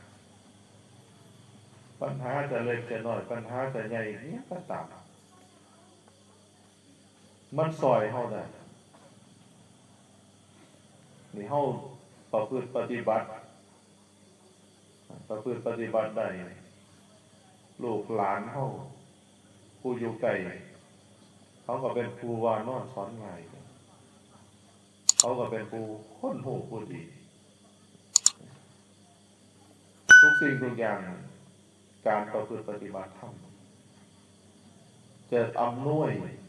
ปัญหาจะเล็กจะน้อยปัญหาจะใหญ่เนี่ยก็ตามมันซอยเฮาได้นี่เฮาประพฤติปฏิบัติได้ลูกหลานเฮาผู้อยู่ไกลเขาก็เป็นผู้ว่านอนสอนง่ายเขาก็เป็นผู้ค้นหูผู้ดีทุกสิ่งทุกอย่างการประพฤติปฏิบัติธรรมจะอำนวย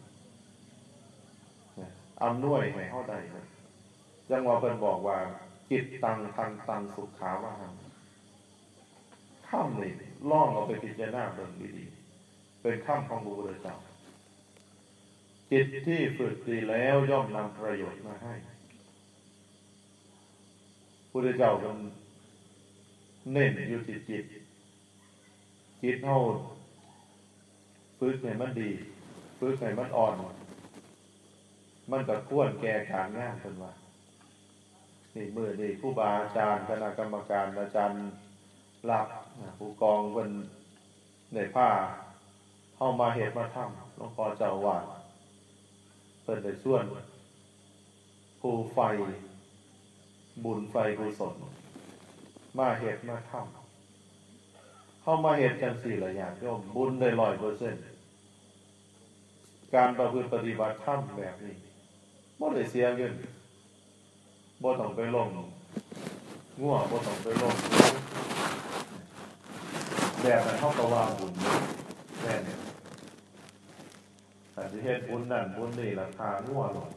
ให้เฮาได้จังว่าเพิ่นบอกว่าจิตตังทันตังสุขาวะหังคำนี้ลองเอาไปพิจารณาเบิ่งดีๆเป็นคำของพระพุทธเจ้าจิตที่ฝึกดีแล้วย่อมนำประโยชน์มาให้พระพุทธเจ้าเพิ่นเน้นอยู่ที่จิตเฮาฝึกให้มันดีฝึกให้มันอ่อนมันก็ควรแก่การงานเพิ่นว่านี่มื้อนี้ครูบาอาจารย์คณะกรรมการอาจารย์หลักผู้กองเพิ่นได้พาเฮามาเฮ็ดมาทำหลวงพ่อเจ้าอาวาสเพิ่นได้ชวนผู้ไฟบุญไฟกุศลมาเฮ็ดมาทำเฮามาเฮ็ดจังซี่ล่ะญาติโยมบุญได้ 100% การประพฤติปฏิบัติธรรมแบบนี้บ่ได้เสียเงินบ่ต้องไปลงงัวบ่ต้องไปลงแบบนั้นเฮาก็ว่าบุญแม่นถ้าสิเฮ็ดบุญนั่นบุญนี่ราคางัวลง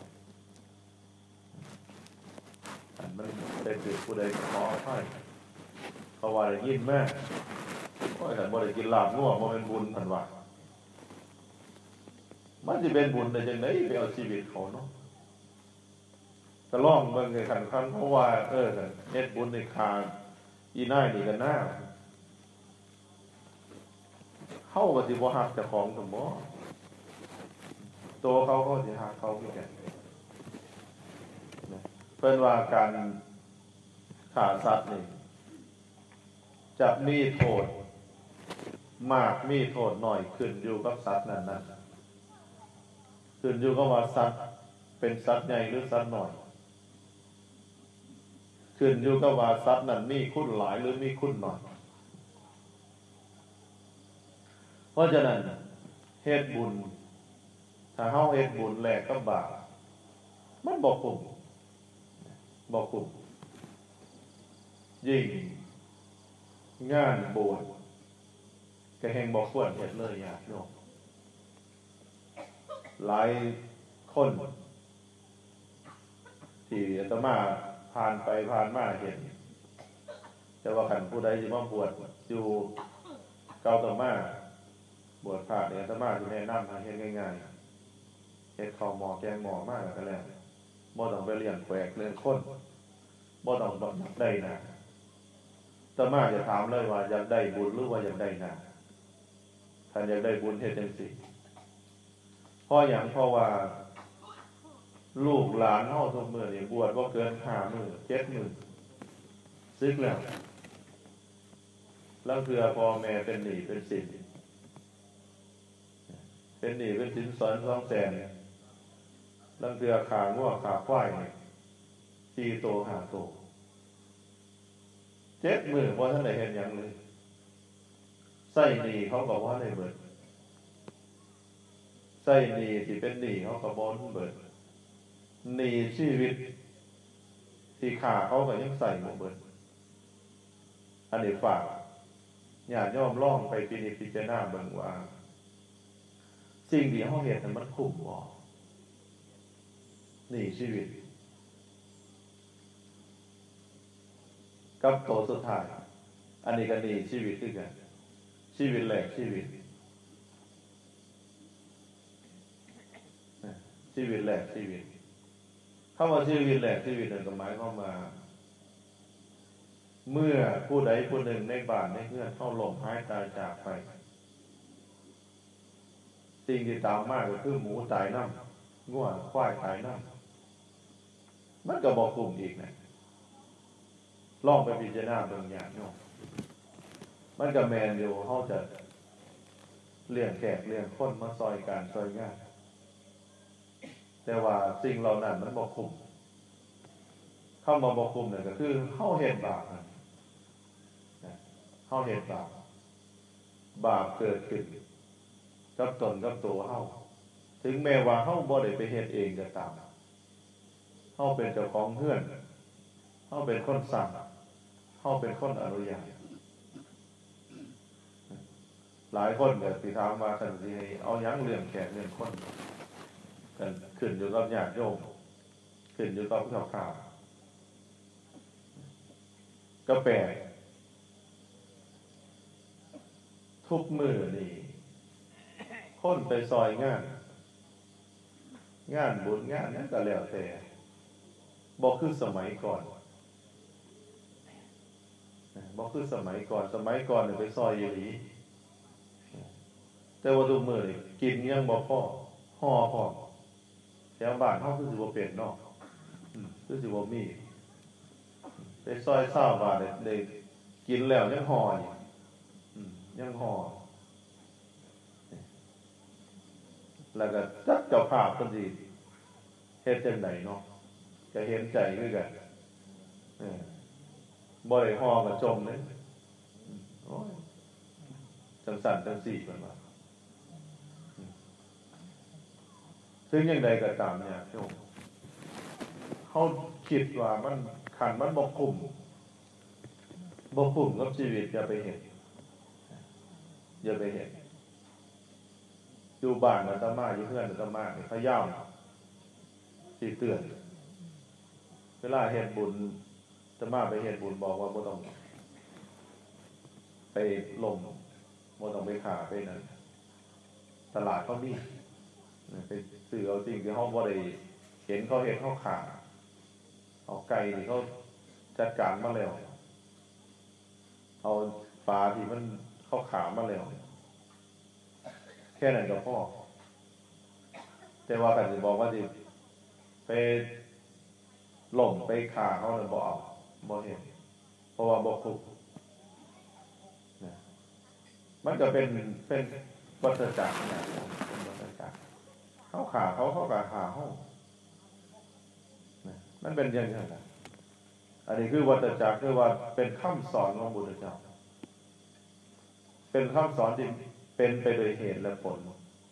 อันมันได้เกิดผู้ใดขออภัยเขาว่าได้ยินแม่โอ้ยถ้าบ่ได้กินลาบงัวบ่แม่นบุญเพิ่นว่ามันสิเป็นบุญได้จังได๋ไปเอาชีวิตเขาเนาะก็ล่องเบิ่งกันคันเพราะว่าเฮ็ดบุญในคาอีน่ายนี่กันหน้าเฮาก็สิบ่ฮักเจ้าของซั่นบ่ตัวเขาสิฮักเขาคือกันเพิ่นว่าการฆ่าสัตว์นี่จะมีโทษมากมีโทษน้อยขึ้นอยู่กับสัตว์นั้นๆขึ้นอยู่กับว่าสัตว์เป็นสัตว์ใหญ่หรือสัตว์น้อยขึ้นอยู่กับว่าสัตว์นั้นมีคุณหลายหรือมีคุณน้อยเพราะฉะนั้นเฮ็ดบุญถ้าเฮาเฮ็ดบุญแลกกับบาปมันบ่คุ้มยิ่งงานโบสถ์ก็แห่งบ่ควรเฮ็ดเลยญาติโยมหลายคนที่อาตมาผ่านไปผ่านมาเห็นแต่ว่าคันผู้ใดสิมาบวชอยู่เก่าอาตมาบวชพระเนี่ยอาตมาสิแนะนำให้เฮ็ดง่ายๆเฮ็ดข้าวหม้อแกงหม้อมาก็แล้วบ่ต้องไปเลี้ยงแขกเลี้ยงคนบ่ต้องได้นะอาตมาจะถามเลยว่าอยากได้บุญหรือว่าอยากได้นะท่านอยากได้บุญเฮ็ดจังซี่เพราะหยังเพราะว่าลูกหลานเฮาทุกมื้อนี่บวชบ่เกิน5 มื้อ 7 มื้อซึกแล้วลางเทื่อพ่อแม่เป็นหนี้เป็นสินเป็นหนี้เป็นสินสอน200,000ลางเทื่อขางัวขาควายนี่4 โต 5 โต7 มื้อบ่ทันได้เฮ็ดหยังเลยใส่หนี้เขาก็บ่ได้เบิดใส่หนี้ที่เป็นหนี้เขาก็บ่เบิดหนี้ชีวิตที่ขาเขาก็ยังใส่บ่เบิดอันนี้ฝากญาติโยมลองไปพิจารณาเบิ่งว่าสิ่งที่เฮาเฮ็ดนั้นมันคุ้มบ่หนี้ชีวิตกับโตสุดท้ายอันนี้ก็หนี้ชีวิตคือกันชีวิตแรกชีวิตแรกชีวิตคำว่าชีวิตแรกชีวิตนั่นก็หมายความว่าเมื่อผู้ใดผู้หนึ่งในบ้านในเรือนเฮาล้มหายตายจากไปสิ่งที่ตามมาก็คือหมูตายน้ำงัวควายตายน้ำมันก็บ่คุ้มอีกนะลองไปพิจารณาเบิ่งอย่างเนาะมันก็แม่นอยู่เฮาจะเลี้ยงแขกเลี้ยงคนมาซอยการซอยงานแต่ว่าสิ่งเหล่านั้นมันบ่คุ้มคำว่าบ่คุ้มนั่นก็คือเฮาเฮ็ดบาปเฮาเฮ็ดบาปเกิดขึ้นกับตนกับตัวเฮาถึงแม้ว่าเฮาบ่ได้ไปเฮ็ดเองก็ตามเฮาเป็นเจ้าของเรือนเฮาเป็นคนสั่งเฮาเป็นคนอนุญาตหลายคนก็สิถามว่าคั่นสิให้เอาหยังเรื่องแขกเรื่องคนกันขึ้นอยู่กับญาติโยมขึ้นอยู่กับข้าวก็แปลทุกมื้อนี่คนไปซอยงานบุญงานนั้นก็แล้วแต่บ่คือสมัยก่อนสมัยก่อนเนี่ยไปซอยอยู่ดีแต่ว่าทุกมื้อนี่กินยังบ่พอห่อพอแถวบ้านเฮาคือสิบ่เป็นเนาะคือสิบ่มีไปซอย20 บาทได้กินแล้วยังห่ออยู่ยังห่อแล้วก็จักเจ้าภาพเพิ่นสิเฮ็ดจังได๋เนาะก็เห็นใจคือกันบ่ได้ห่อก็จมเลยโอ้ยจังสั่นจังซี่เพิ่นว่าซึ่งอย่างใดก็ตามเนี่ยโยมเขาคิดว่ามันขันมันบ่คุ้มกับชีวิตอย่าไปเห็นอยู่บ้านอาตมาอยู่เพื่อนอาตมาพยายามสิเตือนเวลาเฮ็ดบุญอาตมาไปเฮ็ดบุญบอกว่าบ่ต้องไปลมบ่ต้องไปขาไปนั่นตลาดเขามีไปซื้อเอาสิ่งที่เฮาบ่ได้เห็นเขาเฮ็ดเขาขาเอาไก่ที่เขาจัดการมาแล้วเอาปลาที่มันเข้าขามาแล้วแค่นั้นก็พอแต่ว่ากันจะบอกว่าที่ไปหล่มไปขาเขาเลยบ่เอาบ่เห็นเพราะว่าบ่คุกมันก็เป็นวัฏจักรนะเป็นวัฏจักรเขาขาเขาก็ขาเขามันเป็นอย่างนั้นนะอันนี้คือวัฏจักรคือว่าเป็นคำสอนของพระพุทธเจ้าเป็นคำสอนที่เป็นไปโดยเหตุและผล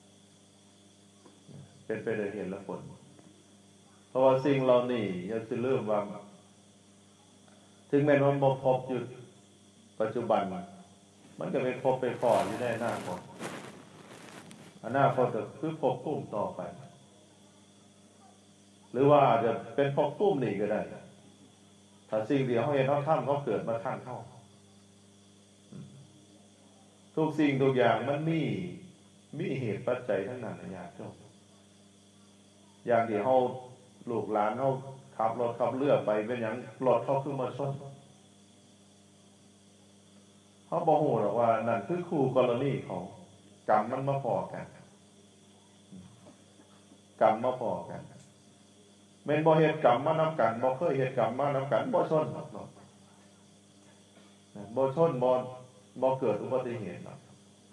เป็นไปโดยเหตุและผลเพราะว่าสิ่งเรานี่อย่าสิลืมว่าถึงแม้ว่าบ่พบอยู่ปัจจุบันมันก็ไปพบไปพออยู่ในอนาคตอนาคตก็คือพบภูมิต่อไปหรือว่าอาจจะเป็นพบภูมินี่ก็ได้ถ้าสิ่งเดียวเขาเห็นเขาทำเขาเกิดมาทางเขาทุกสิ่งทุกอย่างมันมีเหตุปัจจัยทั้งนั้นอย่างเจ้าอย่างที่เขาลูกหลานเขาขับรถขับเรือไปเป็นอย่างรถเขาคือมาชนเขาบอกโหหรอกว่านั่นคือคู่กรณีเขากรรมมันมาพอกันกรรมมาพอกันเม่นบ่เหตุกรรมมานำกันบ่เคยเหตุกรรมมานำกันบ่ชนหรอกบ่ชนบ่เกิดอุบัติเหตุหรอก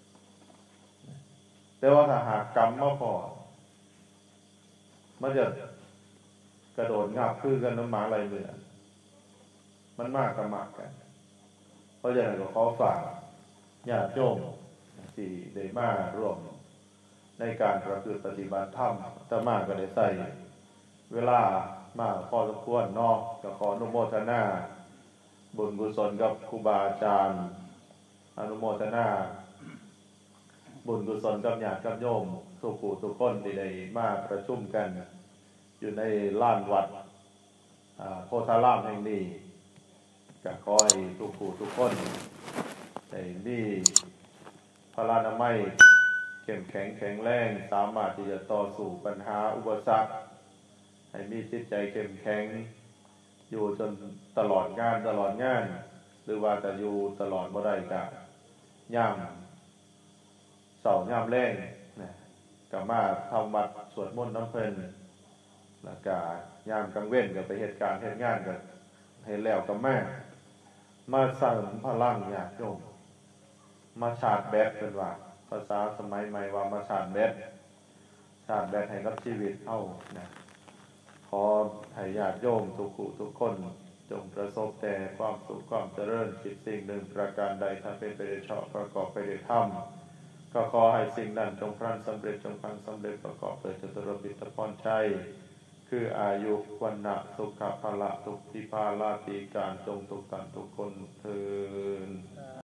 แต่ว่าถ้าหากกรรมมาพอมันจะกระโดดงับคือกันน้ำหมาไหลเรือมันมากกับมากกันเพราะฉะนั้นก็ขอฝากญาติโยมที่ได้มาร่วมในการประพฤติปฏิบัติธรรมแต่มากก็ได้ใส่เวลามาพอสมควรเนาะก็ขออนุโมทนาบุญกุศลกับครูบาอาจารย์อนุโมทนาบุญกุศลกับญาติกับโยมทุกผู้ทุกคนที่ได้มาประชุมกันอยู่ในลานวัดโพธารามแห่งนี้ก็ขอให้ทุกผู้ทุกคนได้มีพลานามัยเข้มแข็งแข็งแรงสามารถที่จะต่อสู้ปัญหาอุปสรรคให้มีจิตใจเข้มแข็งอยู่จนตลอดงานหรือว่าจะอยู่ตลอดบ่ได้ก็ย่ามเสาร์ย่ามแรงก็มาทำวัดสวดมนต์น้ำเพลินแล้วก็ย่ามกลางเว้นก็ไปเหตุการณ์เหตุงานก็เห็นแล้วก็มาเสริมพลังญาติโยมมาชาร์จแบตเป็นว่าภาษาสมัยใหม่ว่ามาชาร์จแบตให้กับชีวิตเฮานะขอให้ญาติโยมทุกผู้ทุกคนจงประสบแต่ความสุขความเจริญคิดสิ่งหนึ่งประการใดถ้าเป็นไปได้ชอบประกอบไปด้วยธรรมก็ขอให้สิ่งนั้นจงพลันสำเร็จประกอบโดยจตุรพิธพรชัยคืออายุวันนะสุขภละทุกทิพาลาภีการจงทุกท่านทุกคนเทอญ